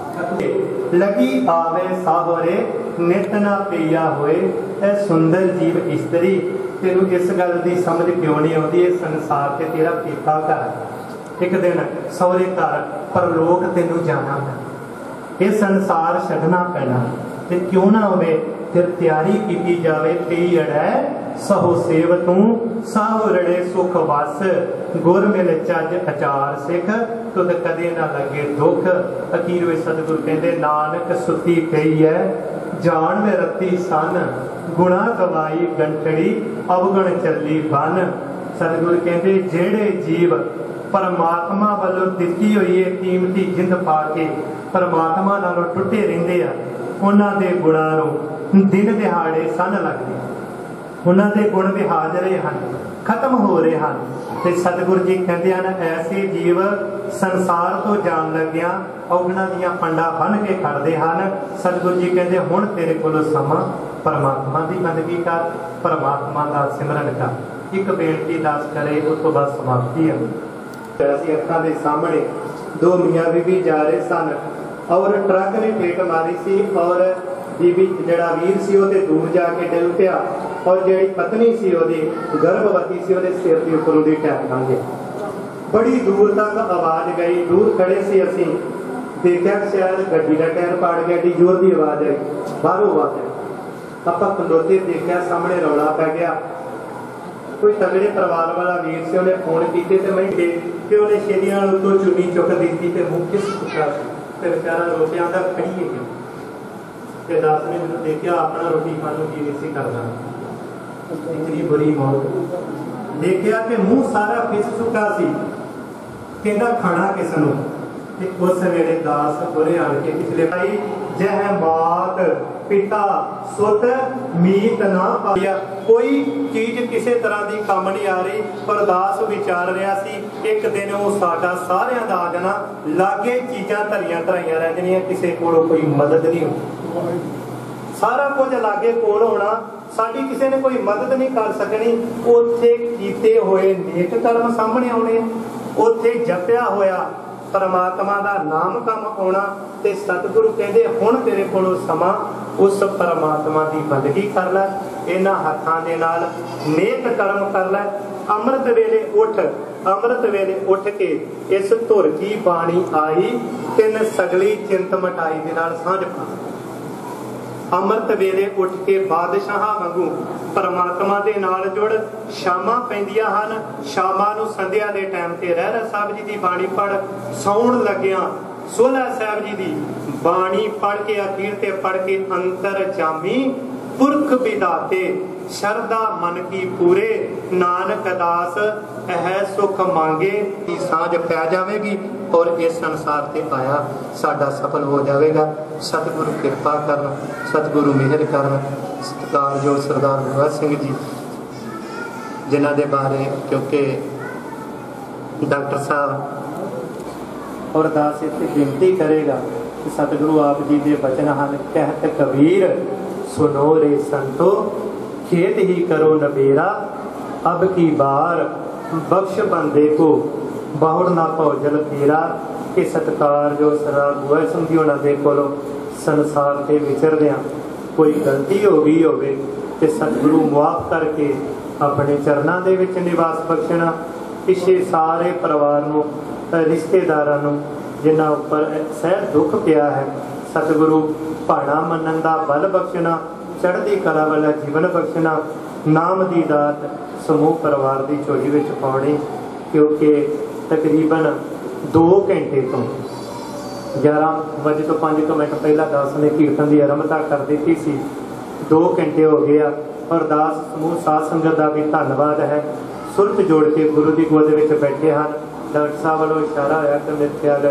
ਲਗੀ ਆਵੇ ਸਾਹਰੇ ਨਿਤ ਨਾ ਪਈਆ ਹੋਏ, ਇਹ ਸੁੰਦਰ ਜੀਵ ਇਸਤਰੀ। ਤੈਨੂੰ ਇਸ ਗੱਲ ਦੀ ਸਮਝ ਕਿਉਂ ਨਹੀਂ ਆਉਂਦੀ? ਇਹ ਸੰਸਾਰ ਤੇ ਤੇਰਾ ਪੀਤਾ ਘਰ, ਇੱਕ ਦਿਨ ਸਹੁਰੇ ਘਰ ਪਰਲੋਕ ਤੈਨੂੰ ਜਾਣਾ ਹੈ, ਇਹ ਸੰਸਾਰ ਛੱਡਣਾ ਪੈਣਾ। ਤੇ ਕਿਉਂ ਨਾ ਹੋਵੇ ਫਿਰ ਤਿਆਰੀ ਕੀਤੀ ਜਾਵੇ। ਪਈ ਅੜੈ ਸਹੋ ਸੇਵ ਤੂੰ, ਸਾਹੁ ਰੜੇ ਸੁਖ ਵਸ, ਗੁਰ ਮਿਲ ਚੱਜ ਅਚਾਰ ਸਿੱਖ, ਤੁਧ ਕਦੇ ਨਾ ਲੱਗੇ ਦੁੱਖ। ਅਖੀਰ ਵਿੱਚ ਸਤਿਗੁਰ ਕਹਿੰਦੇ ਨਾਨਕ ਸੁੱਤੀ ਪਈ ਹੈ ਜਾਣ ਮੈਂ ਰੱਤੀ ਸਨ, ਗੁਣਾ ਗਵਾਈ ਗੰਠੜੀ ਅਵਗਣ ਚੱਲੀ ਬਨ। ਸਤਿਗੁਰ ਕਹਿੰਦੇ ਜਿਹੜੇ ਜੀਵ ਪਰਮਾਤਮਾ ਵੱਲੋਂ ਦਿੱਤੀ ਹੋਈ ਹੈ ਕੀਮਤੀ ਜਿੰਦ ਪਾ ਕੇ ਪਰਮਾਤਮਾ ਨਾਲੋਂ ਟੁੱਟੇ ਰਹਿੰਦੇ ਆ, ਉਹਨਾਂ ਦੇ ਗੁਣਾਂ ਨੂੰ ਦਿਨ ਦਿਹਾੜੇ ਸੰਨ ਲੱਗਦੇ, ਉਹਨਾਂ ਦੇ ਗੁਣ ਵੀ ਹਾਜ਼ਰੇ ਹਨ, ਖਤਮ ਹੋ ਰਹੇ ਹਨ। ਤੇ ਸਤਿਗੁਰ ਜੀ ਕਹਿੰਦੇ ਹਨ ਐਸੇ ਜੀਵ ਸੰਸਾਰ ਤੋਂ ਜਾਣ ਲੱਗਿਆਂ ਔਗਣਾਂ ਦੀਆਂ ਪੰਡਾ ਬੰਨ ਕੇ ਖੜਦੇ ਹਨ। ਸਤਿਗੁਰ ਜੀ ਕਹਿੰਦੇ ਹੁਣ ਤੇਰੇ ਕੋਲ ਸਮਾਂ ਪਰਮਾਤਮਾ ਦੀ ਬੰਦਗੀ ਕਰ, ਪਰਮਾਤਮਾ ਦਾ ਸਿਮਰਨ ਕਰ। ਇੱਕ ਬੇਨਤੀ ਦਾਸ ਕਰੇ ਉਸ ਤੋਂ ਬਾਅਦ ਸਮਾਪਤੀ ਹੈ। ਅਸੀਂ ਅੱਖਾਂ ਦੇ ਸਾਹਮਣੇ ਦੋ ਮੀਆਂ ਬੀਬੀ ਜਾ ਰਹੇ ਸਨ ਔਰ ਟਰੱਕ ਨੇ ਫੇਟ ਮਾਰੀ ਸੀ ਔਰ ਬੀਬੀ ਜਿਹੜਾ ਵੀਰ ਸੀ ਉਹ ਤੇ ਦੂਰ ਜਾ ਕੇ ਡਿੱਗ ਪਿਆ ਔਰ ਜਿਹੜੀ ਪਤਨੀ ਸੀ ਉਹਦੀ ਗਰਭਵਤੀ ਸੀ ਉਹਦੇ ਸਿਰ ਦੇ ਉੱਪਰ ਉਹਦੀ ਟੈਪ ਲੰਘ ਗਿਆ। ਬੜੀ ਦੂਰ ਤੱਕ ਆਵਾਜ਼ ਗਈ, ਦੂਰ ਖੜੇ ਸੀ ਅਸੀਂ, ਦੇਖਿਆ ਸ਼ਾਇਦ ਗੱਡੀ ਦਾ ਟਾਇਰ ਪਾੜ ਗਿਆ, ਏਡੀ ਜ਼ੋਰ ਦੀ ਆਵਾਜ਼ ਆਈ, ਬਾਹਰੋਂ ਆਵਾਜ਼ ਆਈ। ਆਪਾਂ ਖਲੋਤੇ ਦੇਖਿਆ ਸਾਹਮਣੇ ਰੌਲਾ ਪੈ ਗਿਆ। ਕੋਈ ਤਗੜੇ ਪਰਿਵਾਰ ਵਾਲਾ ਵੀਰ ਸੀ, ਉਹਨੇ ਫੋਨ ਕੀਤੇ ਤੇ ਮੈਂ ਕਿ ਉਹਨੇ ਛੇਤੀ ਨਾਲ ਉੱਤੋਂ ਚੁੰਨੀ ਚੁੱਕ ਦਿੱਤੀ ਤੇ ਮੂੰਹ ਕਿਸ ਚੁੱਕਾ ਸੀ ਤੇ ਵਿਚਾਰਾ ਰੋਟਿਆਂ ਦਾ ਖੜੀ ਹੈ। ਤੇ ਦਾਸ ਨੇ ਮੈਨੂੰ ਦੇਖਿਆ ਆਪਣਾ ਰੋਟੀ ਖਾਣ ਨੂੰ ਜੀ ਨਹੀਂ ਸੀ ਕਰਦਾ, ਇਤਨੀ ਬੁਰੀ ਮੌਤ। ਦੇਖਿਆ ਕਿ ਮੂੰਹ ਸਾਰਾ ਫਿਸ ਚੁੱਕਾ ਸੀ, ਕਹਿੰਦਾ ਖਾਣਾ ਕਿਸ ਨੂੰ? ਤੇ ਉਸ ਵੇਲੇ ਦਾਸ ਬੁਰੇ ਆਣ ਕੇ ਪਿਛਲੇ ਭਾਈ ਜਹ ਮਾਤ ਪਿਤਾ ਸੁਤ ਮੀਤ ਨਾ ਪਾਇਆ, ਕੋਈ ਚੀਜ਼ ਕਿਸੇ ਤਰ੍ਹਾਂ ਦੀ ਕੰਮ ਨਹੀਂ ਆ ਰਹੀ। ਪਰ ਦਾਸ ਵਿਚਾਰ ਰਿਹਾ ਸੀ ਇੱਕ ਦਿਨ ਉਹ ਸਾਡਾ ਸਾਰਿਆਂ ਦਾ ਆ ਜਾਣਾ, ਲਾਗੇ ਚੀਜ਼ਾਂ ਧਰੀਆਂ ਧਰਾਈਆਂ ਰਹਿ ਜਾਣੀਆਂ, ਕਿਸੇ ਕੋਲੋਂ ਕੋਈ ਮਦਦ ਨਹੀਂ ਹੋਣੀ, ਸਾਰਾ ਕੁਝ ਲਾਗੇ ਕੋਲ ਹੋਣਾ, ਸਾਡੀ ਕਿਸੇ ਨੇ ਕੋਈ ਮਦਦ ਨਹੀਂ ਕਰ ਸਕਣੀ। ਉੱਥੇ ਕੀਤੇ ਹੋਏ ਨੇਕ ਕਰਮ ਸਾਹਮਣੇ ਆਉਣੇ, ਉੱਥੇ ਜਪਿਆ ਹੋਇਆ ਪਰਮਾਤਮਾ ਦਾ ਨਾਮ ਕੰਮ ਆਉਣਾ। ਤੇ ਸਤਿਗੁਰੂ ਕਹਿੰਦੇ ਹੁਣ ਤੇਰੇ ਕੋਲੋਂ ਸਮਾਂ ਉਸ ਪਰਮਾਤਮਾ ਦੀ ਬੰਦਗੀ ਕਰ ਲੈ, ਇਹਨਾਂ ਹੱਥਾਂ ਦੇ ਨਾਲ ਨੇਕ ਕਰਮ ਕਰ ਲੈ। ਅੰਮ੍ਰਿਤ ਵੇਲੇ ਉੱਠ, ਅੰਮ੍ਰਿਤ ਵੇਲੇ ਉੱਠ ਕੇ ਇਸ ਧੁਰ ਕੀ ਬਾਣੀ ਆਈ, ਤਿੰਨ ਸਗਲੀ ਚਿੰਤ ਮਟਾਈ ਦੇ ਨਾਲ ਸਾਂਝ ਪਾ। ਅੰਮ੍ਰਿਤ ਵੇਲੇ ਉੱਠ ਕੇ ਬਾਦਸ਼ਾਹਾਂ ਵਾਂਗੂ ਪਰਮਾਤਮਾ ਦੇ ਨਾਲ ਜੁੜ। ਸ਼ਾਮਾਂ ਪੈਂਦੀਆਂ ਹਨ, ਸ਼ਾਮਾਂ ਨੂੰ ਸੰਧਿਆ ਦੇ ਟਾਈਮ ਤੇ ਰਹਿਰਾਸ ਸਾਹਿਬ ਜੀ ਦੀ ਬਾਣੀ ਪੜ੍ਹ। ਸੌਣ ਲੱਗਿਆਂ ਸੋਹਲਾ ਸਾਹਿਬ ਜੀ ਦੀ ਬਾਣੀ ਪੜ੍ਹ ਕੇ ਅਖੀਰ ਤੇ ਪੜ੍ਹ ਕੇ ਅੰਤਰ ਜਾਮੀ ਪੁਰਖ ਵਿਦਾਤੇ ਸ਼ਰਦਾ ਮਨ ਕੀ ਪੂਰੇ, ਨਾਨਕ ਦਾਸ ਇਹ ਸੁਖ ਮੰਗੇ ਦੀ ਸਾਂਝ ਪੈ ਜਾਵੇਗੀ ਔਰ ਇਸ ਸੰਸਾਰ ਤੇ ਆਇਆ ਸਾਡਾ ਸਫਲ ਹੋ ਜਾਵੇਗਾ। ਸਤਿਗੁਰੂ ਕਿਰਪਾ ਕਰਨ, ਸਤਿਗੁਰੂ ਮਿਹਰ ਕਰਨ। ਸਤਿਕਾਰਯੋਗ ਸਰਦਾਰ ਗੁਰਬਖਸ਼ ਸਿੰਘ ਜੀ ਜਿਨ੍ਹਾਂ ਦੇ ਬਾਰੇ ਕਿਉਂਕਿ ਡਾਕਟਰ ਸਾਹਿਬ ਔਰ ਦਾਸ ਇੱਥੇ ਬੇਨਤੀ ਕਰੇਗਾ ਕਿ ਸਤਿਗੁਰੂ ਆਪ ਜੀ ਦੇ ਬਚਨ ਹਨ, ਕਹਿਤ ਕਬੀਰ ਸੁਨੋ ਰੇ ਸੰਤੋ खेत ही करो नबेरा, अब की बार बख्श बंदे को बहुड़ ना भौजल फेरा। कि सत्कार जो सरदार गुरबख्श ਸਿੰਘ ਜੀ ਉਹਨਾਂ ਦੇ ਕੋਲੋਂ ਸੰਸਾਰ ਤੇ ਵਿਚਰਦਿਆਂ ਕੋਈ ਗਲਤੀ ਹੋ ਗਈ ਹੋਵੇ ਤੇ ਸਤਿਗੁਰੂ ਮੁਆਫ ਕਰਕੇ ਆਪਣੇ ਚਰਨਾਂ ਦੇ ਵਿੱਚ ਨਿਵਾਸ ਬਖਸ਼ਣਾ। ਪਿਛੇ ਸਾਰੇ ਪਰਿਵਾਰ ਨੂੰ, ਰਿਸ਼ਤੇਦਾਰਾਂ ਨੂੰ ਜਿਨ੍ਹਾਂ ਉੱਪਰ ਸਹਿਜ ਦੁੱਖ ਪਿਆ ਹੈ, ਸਤਿਗੁਰੂ ਭਾਣਾ ਮੰਨਣ ਦਾ ਬਲ ਬਖਸ਼ਣਾ, ਚੜ੍ਹਦੀ ਕਲਾ ਵਾਲਾ ਜੀਵਨ ਬਖਸ਼ਣਾ, ਨਾਮ ਦੀ ਦਾਤ ਸਮੂਹ ਪਰਿਵਾਰ ਦੀ ਝੋਲੀ ਵਿੱਚ ਪਾਉਣੀ। ਕਿਉਂਕਿ ਤਕਰੀਬਨ ਦੋ ਘੰਟੇ ਤੋਂ ਗਿਆਰਾਂ ਵਜੇ ਤੋਂ ਪੰਜ ਕੁ ਮਿੰਟ ਪਹਿਲਾਂ ਦਾਸ ਨੇ ਕੀਰਤਨ ਦੀ ਆਰੰਭਤਾ ਕਰ ਦਿੱਤੀ ਸੀ। ਦੋ ਘੰਟੇ ਹੋ ਗਏ ਆ अरदास समूह साध संगत का भी धन्यवाद है। सुरत जोड़ के गुरु की गोद में बैठे हैं। डॉक्टर साहब वालों इशारा होया कि मेरे ख्याल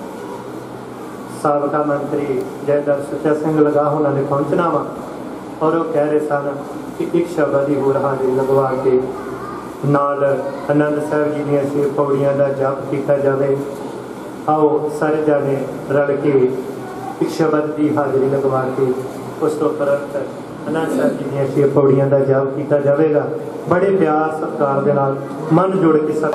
साबका मंत्री जयदर सुचा सिंह लगा उन्होंने पहुँचना वा और वो कह रहे सन कि एक शब्द की होर हाजिरी लगवा के नाल आनंद साहब जी दी छे पौड़ियां का जाप किया जाए। आओ सारे जाने रल के एक शब्द की हाजिरी लगवा के उस तो उपरंत आनंद साहब जी दी छे पौड़ियां का जाप किया जाएगा। बड़े प्यार सत्कार के नाल मन जोड़ के सब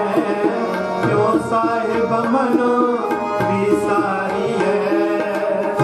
साहिब मनो विसारी है।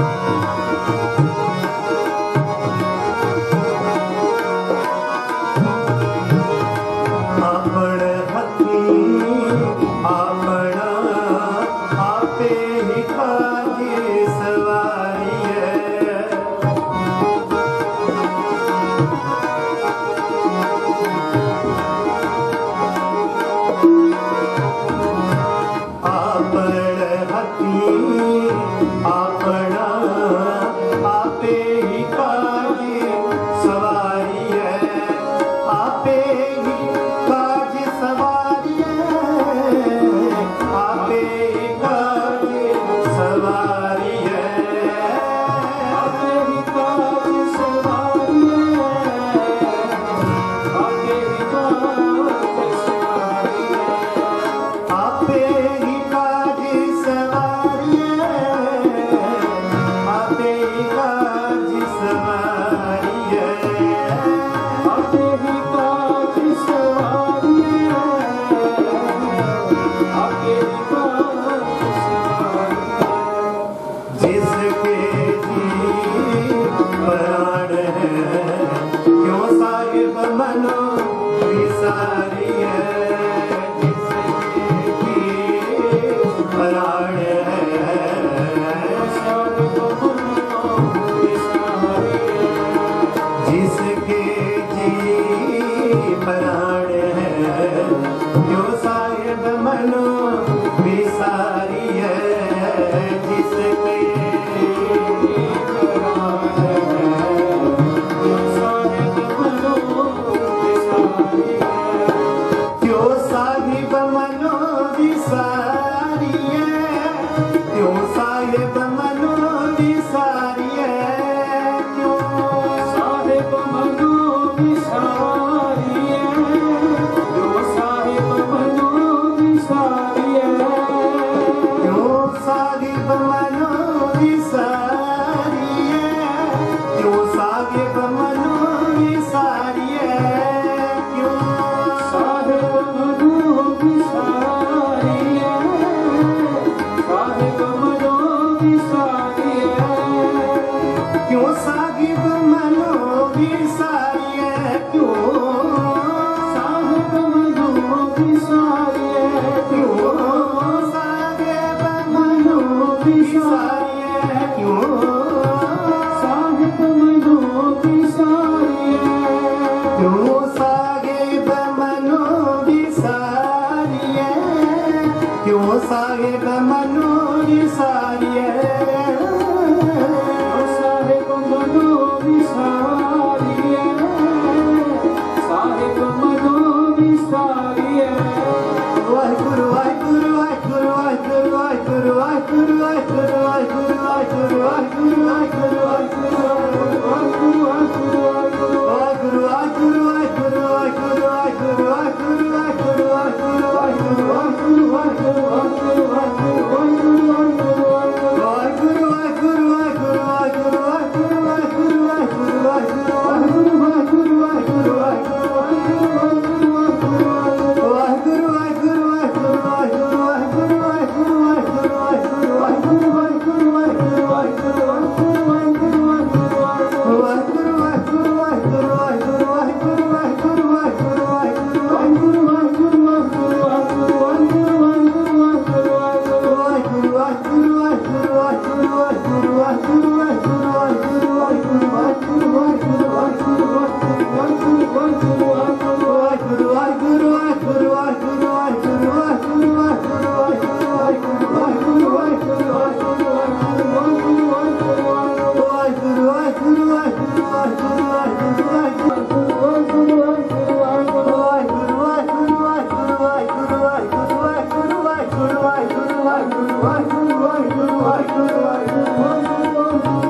Vai, vai, vai, vai, vai, vai, vai, vai, vai, vai,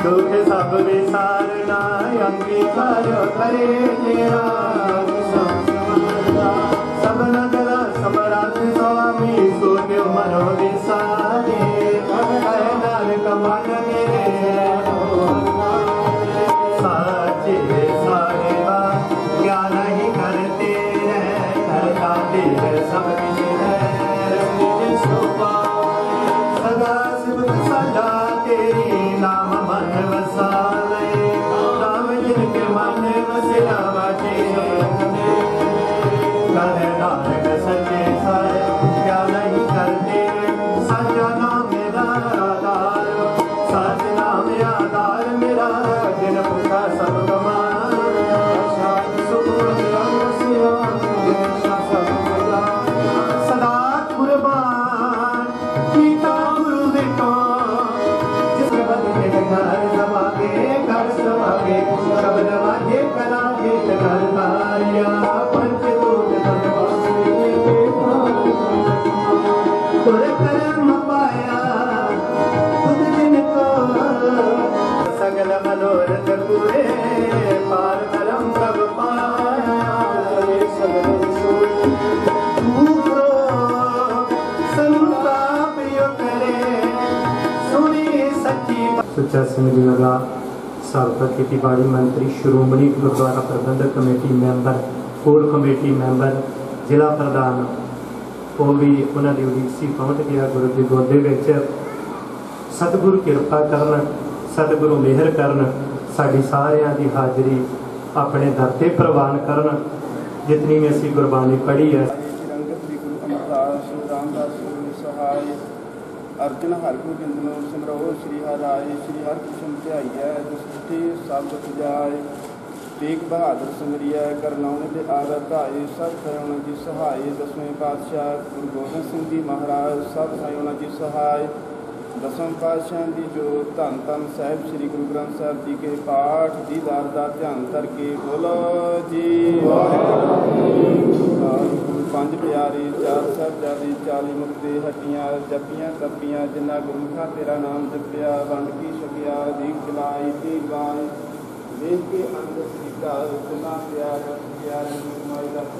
दुख सब विसारना अंगीकार करे तेरा सबना गला समरात स्वामी सूर्य मनो विसारे कहे नानक मन मेरे साचे साहेबा ज्ञान ही करते हैं करता तेरे सब सदा शिव सदा तेरी नाम मन वसावे नाम जिनके मन वसिया बाटे कहे नानक सच्चे सारे क्या नहीं करते सच्चा नाम मेरा आधार सच नाम आधार मेरा जिन पुखा सब कमान सदा कुर्बान कीता गुरु देखो जिस बदले घर समागे घर समागे शब्द वाजे कला गीत घर तारिया पंच दूत तुर कर्म पाया खुद जिनको सगल मनोरथ पूरे पार करम सब पाया सगल दूसरो संताप यो करे सुनी सच्ची सुच्चा सिंह जी वाला साबका खेतीबाड़ी मंत्री Shiromani Gurdwara Parbandhak Committee member core committee member ਜ਼ਿਲ੍ਹਾ ਪ੍ਰਧਾਨ ਉਹ ਵੀ ਉਹਨਾਂ ਦੀ ਉਡੀਕ ਸੀ ਪਹੁੰਚ ਗਿਆ ਗੁਰੂ ਦੀ ਗੋਦ ਦੇ ਵਿੱਚ ਸਤਿਗੁਰੂ ਕਿਰਪਾ ਕਰਨ ਸਤਿਗੁਰੂ ਮਿਹਰ ਕਰਨ ਸਾਡੀ ਸਾਰਿਆਂ ਦੀ ਹਾਜ਼ਰੀ ਆਪਣੇ ਦਰ ਤੇ ਪ੍ਰਵਾਨ ਕਰਨ ਜਿਤਨੀ ਵੀ ਅਸੀਂ ਗੁਰਬਾਣੀ ਪੜ੍ਹੀ ਹੈ अर्जुन हर गोबिंद नो सिमरो श्री हराए श्री हरकृष्ण ध्याइए दुष्टि सब जाए तेग बहादुर सिमरिया करनौन दे आदर धाए सब सयोना जी सहाय दसवें पातशाह गुरु गोबिंद सिंह जी महाराज सब सयोना जी सहाय दसवें पातशाह की जो धन धन साहिब श्री गुरु ग्रंथ साहिब जी के पाठ दीदार का ध्यान करके बोलो जी पंज प्यारे चार साहिबजादे चाली मुक्ते हट्टियां जपियां तपियां जिन्ना गुरमुखा तेरा नाम जपिया वंड की छकिया दीप जलाई दीप गाय देख के अंदर सीता जिन्ना प्यार प्यार माई दा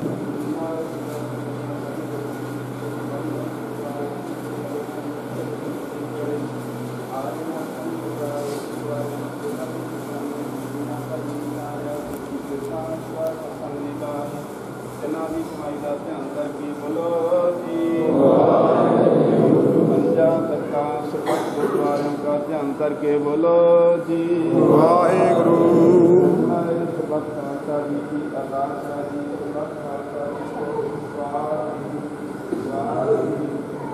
जिन्ना भी कमाई का ध्यान करके बोलो जी पंजा तका सरबत गुरुद्वारों का ध्यान करके बोलो जी वाहेगुरु सरबत खालसा जी की अरदास है जी सरबत खालसा जी को वाहेगुरु वाहेगुरु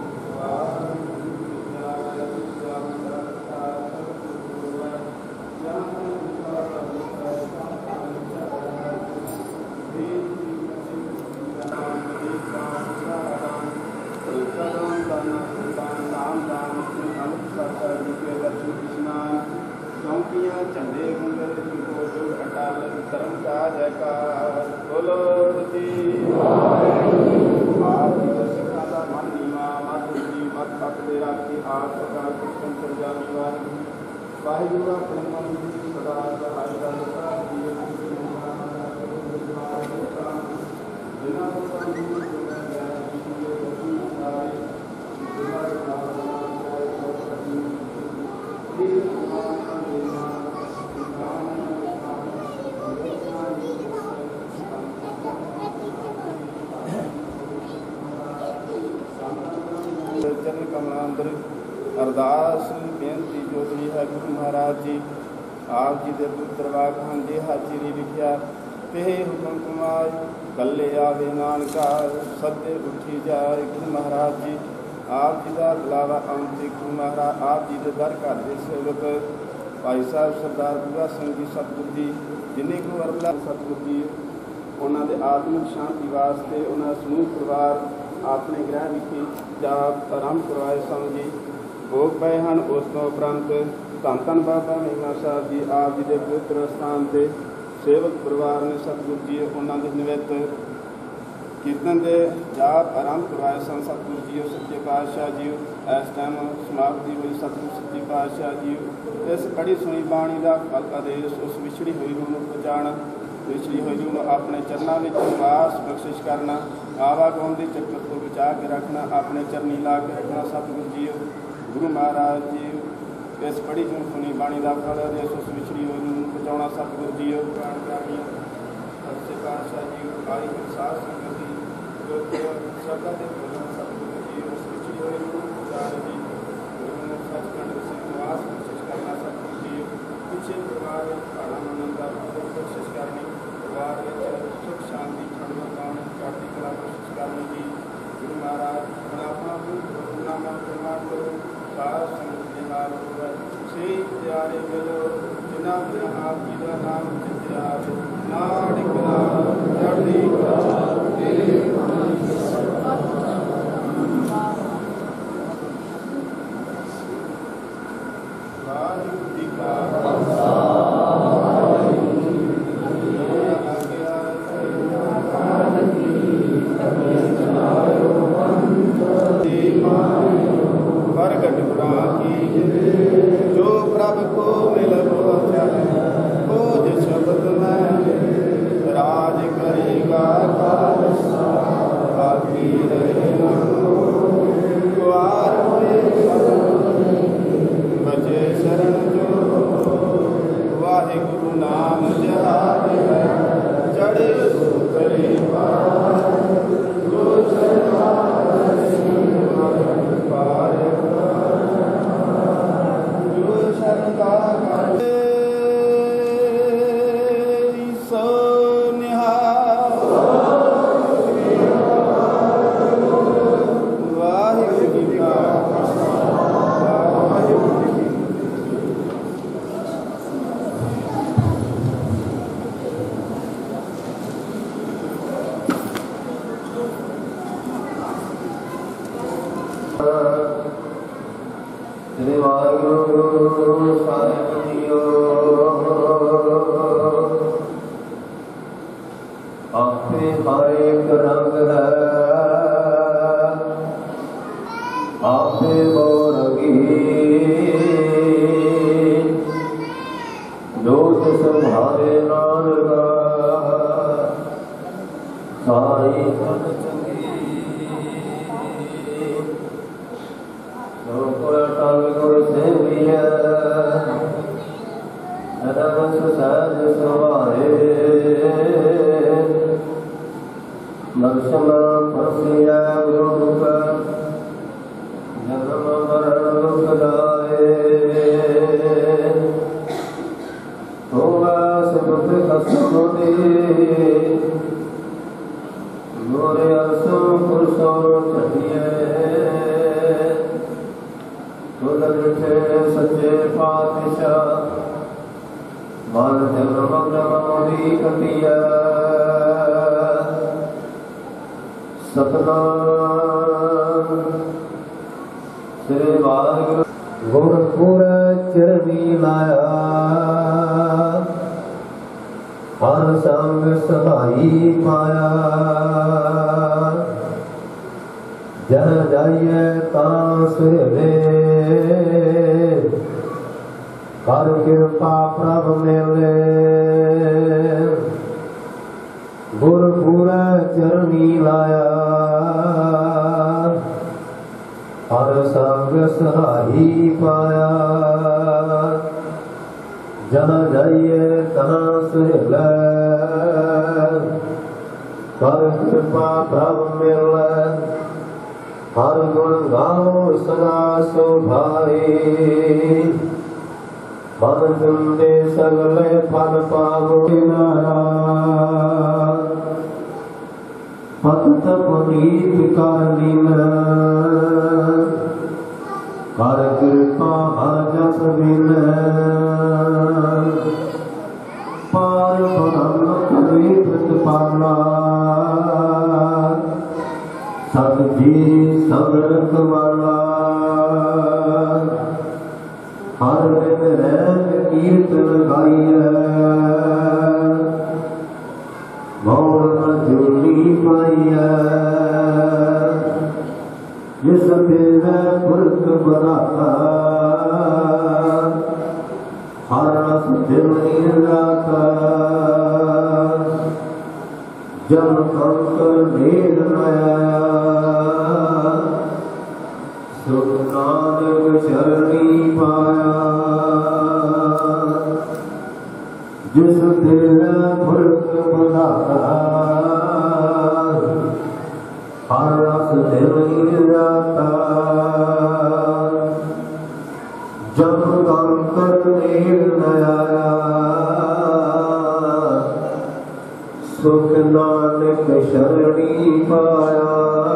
चौकियां झंडे गुंगर अटाल धर्म का जयकार बोलो जी आप सिखा का मन नीवा मत जी मत पक दे राखी आप प्रकार कृष्ण प्रजा निवार वाहिगुरु अपने मन की सदा सहाय का चरण कमला अंदर अरदास बेनती जो भी है गुरु महाराज जी आप जी दे पुत्र वाग हांजे हाजिरी लिखिया ते हुक्म कुमार कले आवे नानका सदे उठी जाए गुरु महाराज जी आप जी का बुलावा आमती गुरु महाराज आप जी के दर घर के सेवक भाई साहब सरदार बूआ सिंह जी सतगुरु जी जिन्हें गुरु अरबला सतगुरु जी उन्होंने आत्मिक शांति वास्ते उन्होंने समूह परिवार अपने गृह विखे जाप आरंभ करवाए सन जी भोग पए हैं। उस तो उपरंत धन धन बाबा मीमा साहब जी आप जी के पवित्र स्थान से सेवक परिवार ने सतगुरु जी उन्होंने निमित्त ਕੀਰਤਨ ਦੇ ਜਾਪ ਆਰੰਭ ਕਰਵਾਏ ਸਨ ਸਤਿਗੁਰੂ ਜੀ ਸੱਚੇ ਪਾਤਸ਼ਾਹ ਜੀ। ਇਸ ਟਾਈਮ ਸਮਾਪਤੀ ਹੋਈ ਸਤਿਗੁਰੂ ਸੱਚੇ ਪਾਤਸ਼ਾਹ ਜੀ। ਇਸ ਪੜ੍ਹੀ ਸੁਣੀ ਬਾਣੀ ਦਾ ਫਲ ਆਦੇਸ਼ ਉਸ ਵਿਛੜੀ ਹੋਈ ਰੂਹ ਨੂੰ ਪਹੁੰਚਾਉਣ, ਵਿਛੜੀ ਹੋਈ ਰੂਹ ਨੂੰ ਆਪਣੇ ਚਰਨਾਂ ਵਿੱਚ ਨਿਵਾਸ ਬਖਸ਼ਿਸ਼ ਕਰਨਾ, ਆਵਾਗਾਉਣ ਦੀ ਚੱਕਰ ਤੋਂ ਬਚਾ ਕੇ ਰੱਖਣਾ, ਆਪਣੇ ਚਰਨੀ ਲਾ ਕੇ ਰੱਖਣਾ। ਸਤਿਗੁਰੂ ਜੀ ਗੁਰੂ ਮਹਾਰਾਜ ਜੀ ਇਸ ਪੜ੍ਹੀ ਸੁਣੀ ਬਾਣੀ ਦਾ ਫਲ ਆਦੇਸ਼ ਉਸ ਵਿਛੜੀ ਹੋਈ ਰੂਹ ਨੂੰ ਪਹੁੰਚਾਉਣਾ। ਸਤਿਗੁਰੂ ਜੀ ਪ੍ਰਾਣ ਪਿਆਰੀਆਂ ਸੱਚੇ ਪਾਤਸ਼ਾਹ ਜੀ ਆਈ ਸਾਧ ਸੰਗਤ ਦੀ ਜੋ ਸ਼ਬਦਾਂ ਦੇ ਬੋਲਣ ਸਤਿਗੁਰੂ ਜੀ ਉਸ ਵਿਛੜੀ ਹੋਈ ਰੂਹ ਨੂੰ ਪਹੁੰਚਾ ਰਹੇ ਜੀ। ਸੱਚਖੰਡ ਵਿੱਚ ਨਿਵਾਸ ਬਖਸ਼ਿਸ਼ ਕਰਨਾ। ਸਤਿਗੁਰੂ ਜੀ ਪਿੱਛੇ ਪਰਿਵਾਰ ਵਿੱਚ ਭਾਣਾ ਮੰਨਣ ਦਾ ਬਖਸ਼ਿਸ਼ ਕਰਨੀ, ਪਰਿਵਾਰ ਵਿੱਚ ਸੁਖ ਸ਼ਾਂਤੀ ਖੜਵਾ ਪਾਉਣ, ਚੜ੍ਹਦੀ ਕਲਾ ਬਖਸ਼ਿਸ਼ ਕਰਨੀ ਜੀ। ਗੁਰੂ ਮਹਾਰਾਜ ਆਪਣਾ ਗੁਰਨਾਮਾ ਪ੍ਰਮਾਣ ਕਰੋ, ਸਾਧ ਸੰਗਤ ਦੇ ਨਾਲ ਹੋਵੇ ਸੇ ਪਿਆਰੇ ਮਿਲੋ ਜਿਨ੍ਹਾਂ ਬਿਨਾਂ ਆਪ ਜੀ ਦਾ ਨਾਮ ਚਿਤਿਆ ਨਾਨਕ ਨਾਮ ਚੜ੍ਹਦੀ ਕਲਾ ਤੇਰੇ ਵਾਹਿਗੁਰੂ ਜੀ ਕਾ ਖਾਲਸਾ ਵਾਹਿਗੁਰੂ ਜੀ ਕੀ ਫਤਿਹ। ਪ੍ਰਗਟ ਗੁਰਾਂ ਕੀ ਜੋ ਪ੍ਰਭ ਕੋ ਮਿਲ ਪਹੁੰਚੈ, ਖੋਜ ਸ਼ਬਦ ਮੈਂ ਰਾਜ ਕਰੇਗਾ ਖਾਲਸਾ ਬਾਕੀ ਰਹੇ ਵਾਰ ਹੋਏ ਬਚੇ ਸ਼ਰਨ ਜੋ ਵਾਹਿਗੁਰੂ ਨਾਮ ਜਹਾਜ ਹੈ ਚੜ੍ਹੇ ਉਤਰੇ ਪਾਰ ਜੋ ਚਰਨਾ ਪਾਰ ਜੋ ਸ਼ਰਦਾ ਕਰ ਸੋ ਨਿਹਾਲ ਵਾਹਿਗੁਰੂ ਜੀ ਕਾ ਵਾਹਿਗੁਰੂ ਜੀ ਕੀ श्री वाहिगुरु साहिब जीओ आपे हर एक रंग है आपे वो रंगी जोत संभारे नानका सारी धन चंगी गुर सेविया रस सहज सुभारे दर्शन प्रसिया गुरु का जन्म मरण दुख दाए होगा सुख कसुदी गोरे असो पुरुषो चढ़िए सच्चे पातशाह मन जन्म मगरी कटिया सतनाम श्री वाहिगुरु गुरपुर चरनी लाया हर संग सभाई पाया जन जाइए तां सुहेले कर कृपा प्रभ मेले गुरपुर चरनी लाया हर संग सहाई पाया जन जाइए तां सुहेले कर कृपा प्रभ मेले हर गुण गाओ सदा शोभाए मन चुंदे सगले फल पावो नारायण पत पुनीत कर लीन कर कृपा हर जस बिन पार ब्रह्म करी प्रतिपाला सत जी समरत वाला हर दिन रैन कीर्तन गाइए मौन जूनी पाई है जिस फिर मुल्क बनाता हर रस दिल जाता जन कंकर नीर नया सुख नानक शरणी पाया जिस दिल मुल्क बनाता हर रस दिल जाता जब कंकर नीर नया सुख नानक शरणी पाया।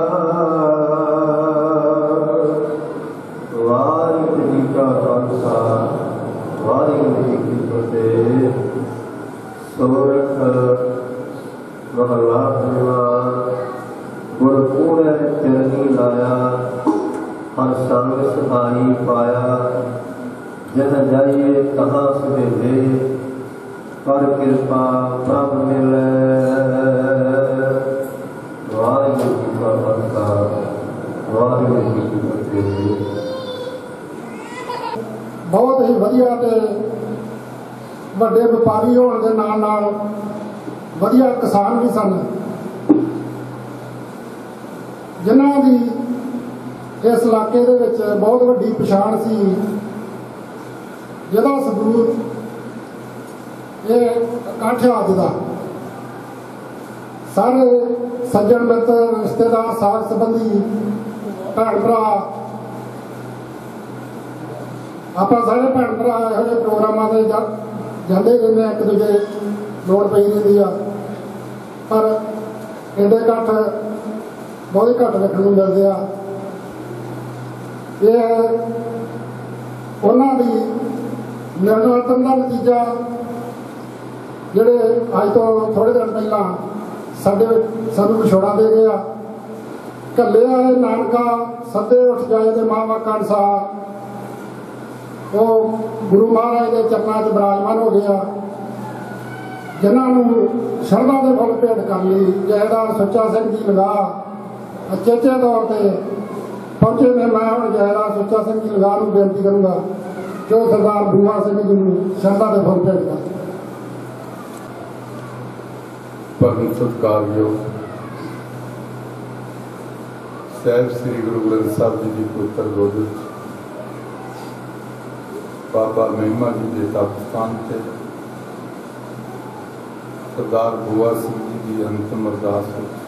वाहिगुरू जी का खालसा वाहिगुरू जी की फतेह। सोरठ महला पंजवा गुरपूर्ण चरनी लाया हर संग सहाई पाया जह जाइए कहाँ सुबेले कर कृपा प्रभ मिले। वाहिगुरू जी का खालसा वाहिगुरू जी की फतेह। बहुत ही वधिया ते ਵੱਡੇ ਵਪਾਰੀ ਹੋਣ ਦੇ ਨਾਲ ਨਾਲ ਵਧੀਆ ਕਿਸਾਨ ਵੀ ਸਨ ਜਿਨ੍ਹਾਂ ਦੀ ਇਸ ਇਲਾਕੇ ਦੇ ਵਿੱਚ ਬਹੁਤ ਵੱਡੀ ਪਛਾਣ ਸੀ ਜਿਹਦਾ ਸਬੂਤ ਇਹ ਇਕੱਠ ਅੱਜ ਦਾ ਸਾਰੇ ਸੱਜਣ ਮਿੱਤਰ ਰਿਸ਼ਤੇਦਾਰ ਸਾਥ ਸੰਬੰਧੀ ਭੈਣ ਭਰਾ ਆਪਾਂ ਸਾਰੇ ਭੈਣ ਭਰਾ ਇਹੋ ਜਿਹੇ ਪ੍ਰੋਗਰਾਮਾਂ ਤੇ ਜਾਂਦੇ ਰਹਿੰਦੇ ਇੱਕ ਦੂਜੇ ਲੋੜ ਪਈ ਰਹਿੰਦੀ ਆ ਪਰ ਇਹਦੇ ਇਕੱਠ ਬਹੁਤ ਘੱਟ ਵੇਖਣ ਨੂੰ ਮਿਲਦੇ ਆ। ਇਹ ਉਹਨਾਂ ਦੀ ਨਿਰਣਾਤਮ ਦਾ ਨਤੀਜਾ ਜਿਹੜੇ ਅੱਜ ਤੋਂ ਥੋੜ੍ਹੇ ਦਿਨ ਪਹਿਲਾਂ ਸਾਡੇ ਸਾਨੂੰ ਵਿਛੋੜਾ ਦੇ ਗਏ ਆ। ਘੱਲੇ ਆਏ ਨਾਨਕਾ ਸੱਦੇ ਉੱਠ ਜਾਏ ਤੇ ਮਾਂ ਵਾਕਾਂ ਅਨੁਸਾਰ ਉਹ ਗੁਰੂ ਮਹਾਰਾਜ ਦੇ ਚਰਨਾਂ 'ਚ ਬਿਰਾਜਮਾਨ ਹੋ ਗਿਆ ਜਿਨ੍ਹਾਂ ਨੂੰ ਸ਼ਰਧਾ ਦੇ ਫੁੱਲ ਭੇਟ ਕਰ ਲਈ। ਜੈਦਾਰ ਸੁੱਚਾ ਸਿੰਘ ਜੀ ਲਗਾ ਚੇਚੇ ਤੌਰ ਤੇ ਪਹੁੰਚੇ ਨੇ। ਮੈਂ ਹੁਣ ਜੈਦਾਰ ਸੁੱਚਾ ਸਿੰਘ ਜੀ ਲਗਾ ਨੂੰ ਬੇਨਤੀ ਕਰੂੰਗਾ ਕਿ ਉਹ ਸਰਦਾਰ ਬੂਆ ਸਿੰਘ ਜੀ ਨੂੰ ਸ਼ਰਧਾ ਦੇ ਫੁੱਲ ਭੇਟ ਕਰ। ਪਰਮ ਸਤਿਕਾਰਯੋਗ ਸਾਹਿਬ ਸ੍ਰੀ ਗੁਰੂ ਗ੍ਰੰਥ ਸਾਹਿਬ ਜੀ ਦੀ ਪਵਿੱਤਰ ਗੋਦ बाबा महिमा जी के तप स्थान से सरदार बुआ सिंह जी की अंतिम अरदास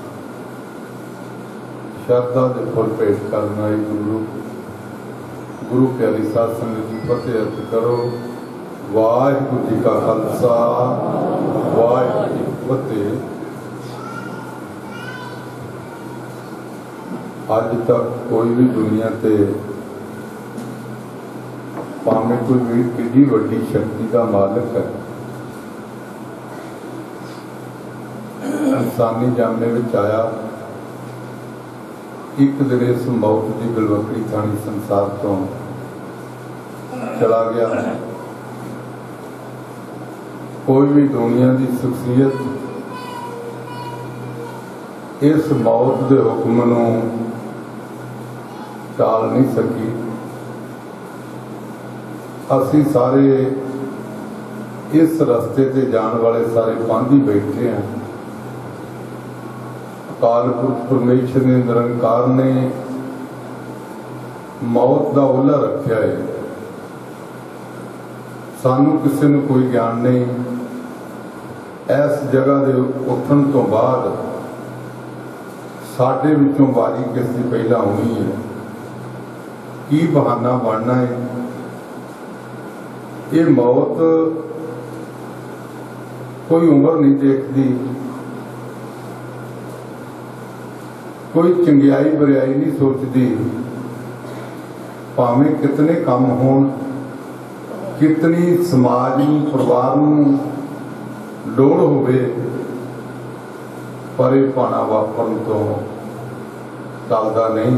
श्रद्धा के फुल भेंट करना आई गुरु गुरु प्यारी साध संगत जी फतेह अर्थ करो। वाहिगुरू जी का खालसा वाहिगुरू जी की फतेह। अज तक कोई भी दुनिया ते भावें कोई भी किड्डी वड्डी शक्ति का मालिक है इंसानी जामने में आया एक दिन इस मौत की गलवकड़ी थानी संसार तो चला गया। कोई भी दुनिया की शख्सियत इस मौत के हुक्म नूं टाल नहीं सकी। असी सारे इस रस्ते ते जाने वाले सारे पांधी बैठे हैं। अकाल पुरख परमेश्वर ने निरंकार ने मौत का ओला रखा है। सानू किसी ने कोई ज्ञान नहीं। इस जगह के उठन तो बाद साडे विचों वारी किस दी पहला होनी है की बहाना बनना है। ये मौत कोई उम्र नहीं देखती कोई चंगियाई बुराई नहीं सोचती। भावें कितने काम होण कितनी समाज नूं परिवार नूं लोड़ होवे पर यह भाना वापरन तो टलदा नहीं।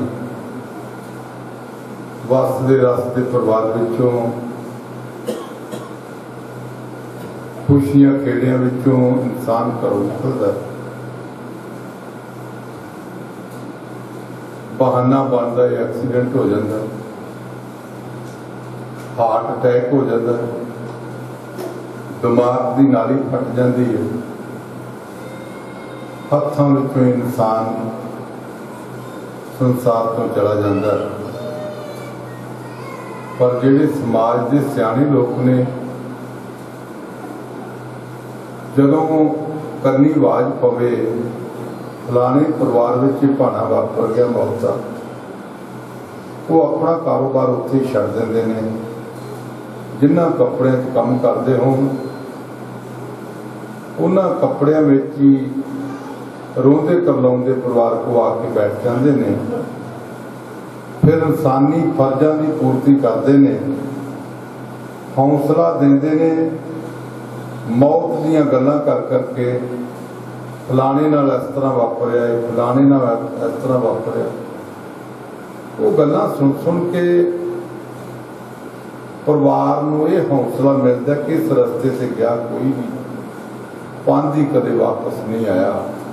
वसदे रसते परिवार विचों खुशियां खेड़ियां विचों इंसान घरों निकलदा बहाना बनता है, एक्सीडेंट हो जाता, हार्ट अटैक हो जाता, दिमाग की नाली फट जाती है, हत्थों विचों इंसान संसार तो चला जाता है। पर जिहड़े समाज के सियाणे लोग ने जदों करनी आवाज पवे फलाने परिवार में भाना वापर गया मौत का, वो अपना कारोबार उत्थे ही छड्ड दिंदे ने। जिन्हां कपड़ियां च काम करते होण उन्हां कपड़ियां विच ही रोंदे करलाउंदे परिवार को आके बैठ जाते हैं, फिर इंसानी फर्जां की पूर्ति करते हैं, हौसला देंदे ने, मौत दीयां गल्लां कर करके फलाने नाल इस तरह वापरिया, फलाने नाल इस तरह वापरिया। वो गल्लां सुन सुन के परिवार नूं ये हौसला मिलता कि इस रस्ते से गया कोई भी पांधी कदे वापस नहीं आया।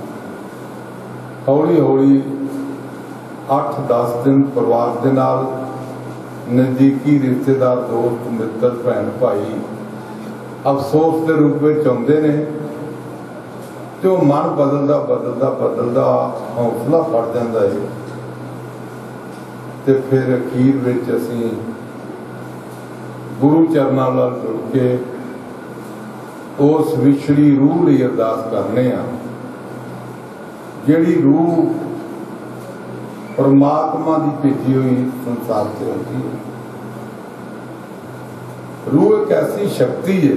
हौली हौली अठ दस दिन परिवार के नाल नज़दीकी रिश्तेदार दोस्त मित्र भैन भाई अफसोस के रूप में आउंदे ने, तो मन बदलता बदलता बदलता हौसला फट जाता है। तो फिर अखीर विच असीं गुरु चरनां नाल जुड़ के उस विछड़ी रूह लई अरदास करने आ, जिहड़ी रूह परमात्मा की भेजी हुई संसार से होती है। रूह एक ऐसी शक्ति है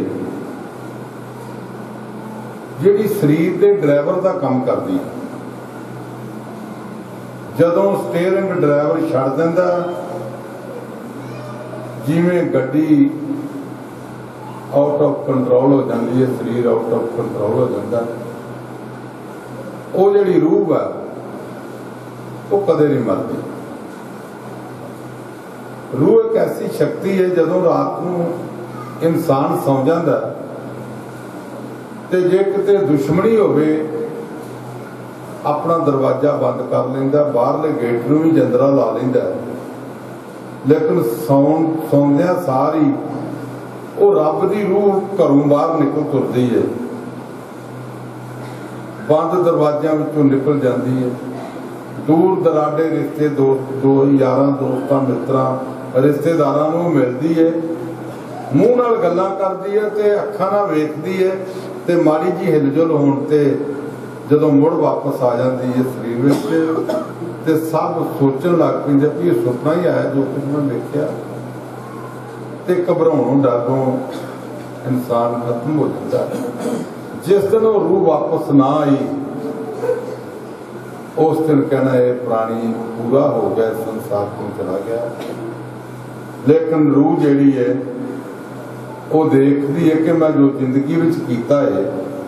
जिहड़ी शरीर के ड्राइवर का काम करती है। जदों स्टेयरिंग ड्राइवर छड्ड दिंदा, जिवें गड्डी आउट ऑफ कंट्रोल हो जाती है, शरीर आउट ऑफ कंट्रोल हो जाता है, वो जिहड़ी रूह है वो कदे नहीं मरती। रूह एक ऐसी शक्ति है, जदों रात को इंसान सौ जाता ते जे किते दुश्मनी होवे अपना दरवाजा बंद कर लेंदा, बाहरले गेट नूं भी जंदरा ला लेंदा, लेकिन सौन सौंदिया सारी वो रब की रूह घरों बाहर निकल तुरदी है, बंद दरवाजों विचों निकल जाती है। दूर दराडे रिश्ते दोस्त दो यारां दोस्तां मित्रां रिश्तेदारां नूं मिलदी है, मूँह नाल गल्लां करदी है ते अखां नाल वेखदी है, ते माड़ी जी हिलजुल होण ते जदों मुड़ वापस आ जाती है शरीर विच, ते सब सोचण लग पैंदे भी ये सुपना ही आया जो कुछ मैं वेखिया, ते घबराउणों डरों इंसान खत्म हो जाता है। जिस दिन वो रूह वापस ना आई उस दिन कहना ये प्राणी पूरा हो गया, संसार को चला गया। लेकिन रूह जिहड़ी है वो देखती है कि मैं जो जिंदगी विच कीता है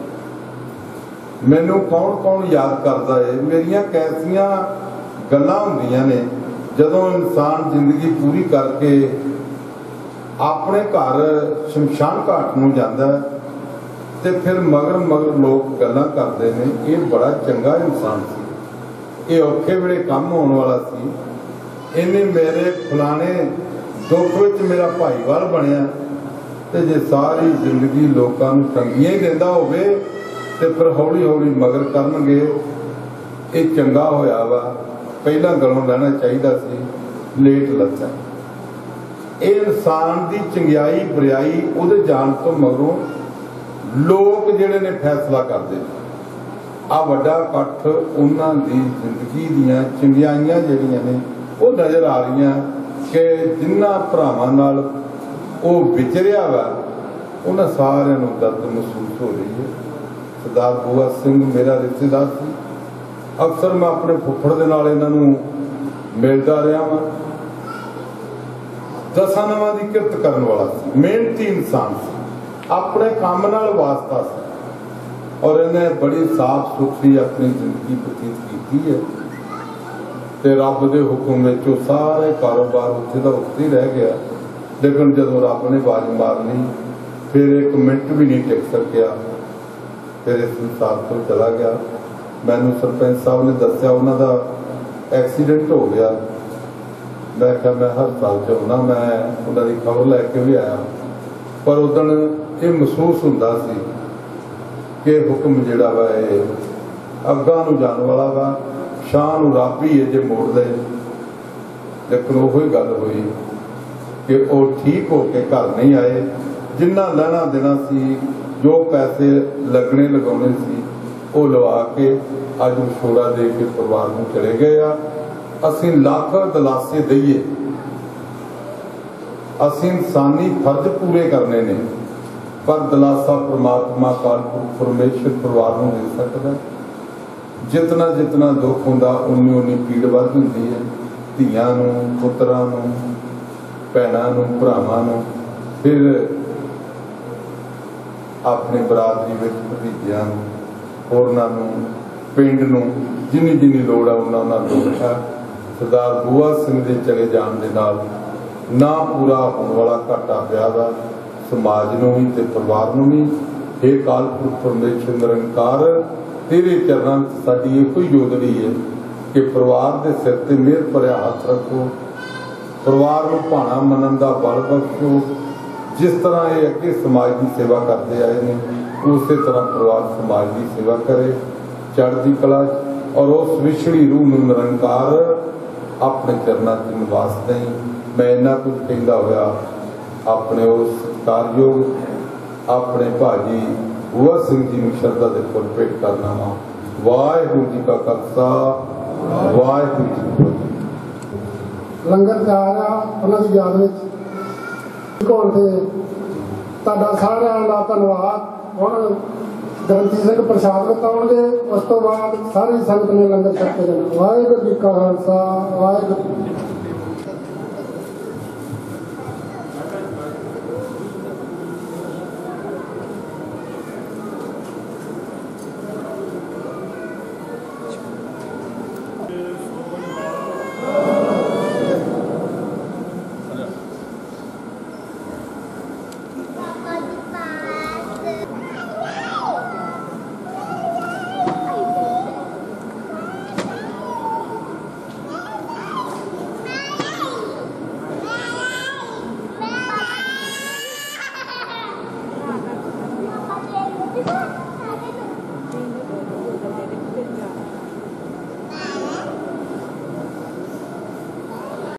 मैनू कौन कौन याद करता है, मेरियां कैसियां गल्लां हुंदियां ने। जदों इंसान जिंदगी पूरी करके अपने घर शमशान घाट नूं जांदा ते फिर मगर मगर लोग गल्लां करते हैं ये बड़ा चंगा इंसान सी, ये औखे वेले काम होने वाला सी, इन्हें मेरे फलाने दुख विच मेरा भाईवाल बनया, ते जे सारी जिंदगी लोगों को तंगियां ही देंदा होवे ते फिर हौली हौली मगर करनगे ये चंगा होया वा, पहला गलों रहना चाहिए सी, लेट लगा। ये इंसान की चंगियाई बुराई उहदे जान तो मगरों लोग जिहड़े ने फैसला करते। आ वड्डा इकट्ठ उन्हां दी जिंदगी दीयां चंगियाइयां जिहड़ियां ने वो नज़र आ रही कि जिन्हां भरावां नाल वो विचरिया वा उन्हां सारिआं नूं दर्द महसूस हो रही है। सरदार बूआ सिंह मेरा रिश्तेदार सी, अक्सर मैं अपने फुफड़ दे नाल इन्हां नूं मिलदा रहा वां। दसां नवां दी किरत करन वाला सी, मेहनती इंसान सी, अपने काम नाल वास्ता सी और इन्हें बड़ी साफ सुथरी अपनी जिंदगी बतीत की है। ते रब दे हुक्म विच सारे कारोबार उत्थे दा उत्थे ही रह गया, लेकिन जदों रब ने बाज मारनी फिर एक मिनट भी नहीं टिक सकिया, फिर इस संसार तो चला गया। मैनू सरपंच साहब ने दस्या उन्हां दा ਐਕਸੀਡੈਂਟ ਹੋ ਗਿਆ। मैं क्या मैं हस्पताल च होना, मैं उन्होंने खबर लैके भी आया, पर उदण ये महसूस होंदा सी कि हुक्म जिहड़ा वा ये अग्गां नूं जाण वाला वा, शाह नूं रब ही है जे मोड़ दे। लेकिन उही गल हुई कि वो ठीक हो के घर नहीं आए। जिन्ना लैना देना सी, जो पैसे लगने लगाने सी, वो लवा के अज विछोड़ा दे के परिवार नूं चले गए आ। ਅਸੀਂ ਲੱਖ ਦਲਾਸੇ ਦਈਏ, ਅਸੀਂ ਇਨਸਾਨੀ ਫਰਜ਼ ਪੂਰੇ ਕਰਨੇ ਨੇ, ਪਰ ਦਲਾਸਾ परमात्मा कालपुरख परमेश्वर परिवार ਨੂੰ ਦੇ ਸਕਦਾ। जितना जितना दुख ਹੁੰਦਾ ਉਨੀ ਉਨੀ ਪੀੜ ਵੱਧ ਹੁੰਦੀ ਹੈ। ਧੀਆਂ ਨੂੰ, ਪੁੱਤਰਾਂ ਨੂੰ, ਭੈਣਾਂ ਨੂੰ, ਭਰਾਵਾਂ ਨੂੰ, ਫਿਰ ਆਪਣੇ ਬਰਾਦਰੀ ਵਿੱਚ ਭਤੀਜਿਆਂ ਨੂੰ, ਹੋਰਨਾਂ ਨੂੰ, ਪਿੰਡ ਨੂੰ ਜਿੰਨੀ ਜਿੰਨੀ ਲੋੜ ਆ ਉਹਨਾਂ ਉਹਨਾਂ ਦੁੱਖ ਹੈ। सरदार बूआ सिंह के चले जाने के नाल ना पूरा होने वाला घाटा पिया वा समाज नूं भी ते परिवार नूं भी। हे कालपुरख परमेश्वर निरंकार, तेरे चरणों में साडी इहो जोदड़ी है कि परिवार के सिर ते मेहर भरिया हथ रखो, परिवार नूं भाणा मनन दा बल बख्शो। जिस तरह ये अगे समाज की सेवा करते आए हैं, उस तरह परिवार समाज की सेवा करे, चढ़दी कला और उस विछड़ी रूह नूं निरंकार अपने चरणों च निवास दें। मैं इन्ना कुछ कहता होया अपने उस सत्कारयोग अपने भाजी बूआ सिंह जी नूं श्रद्धा दे फुल भेंट करना वा। वाहिगुरू जी का खालसा, वाहिगुरू जी की फतेह। लंगर तैयार आ उन्हां दी याद विच होण ते तुहाडा सारिਆਂ ਦਾ ਧੰਨਵਾਦ। ਹੁਣ ग्रंथी सिंह प्रसाद वरताउणगे, उस तो बाद सारी संगत ने लंगर छक के जाना। वाहिगुरू जी का खालसा, वाहिगुरू।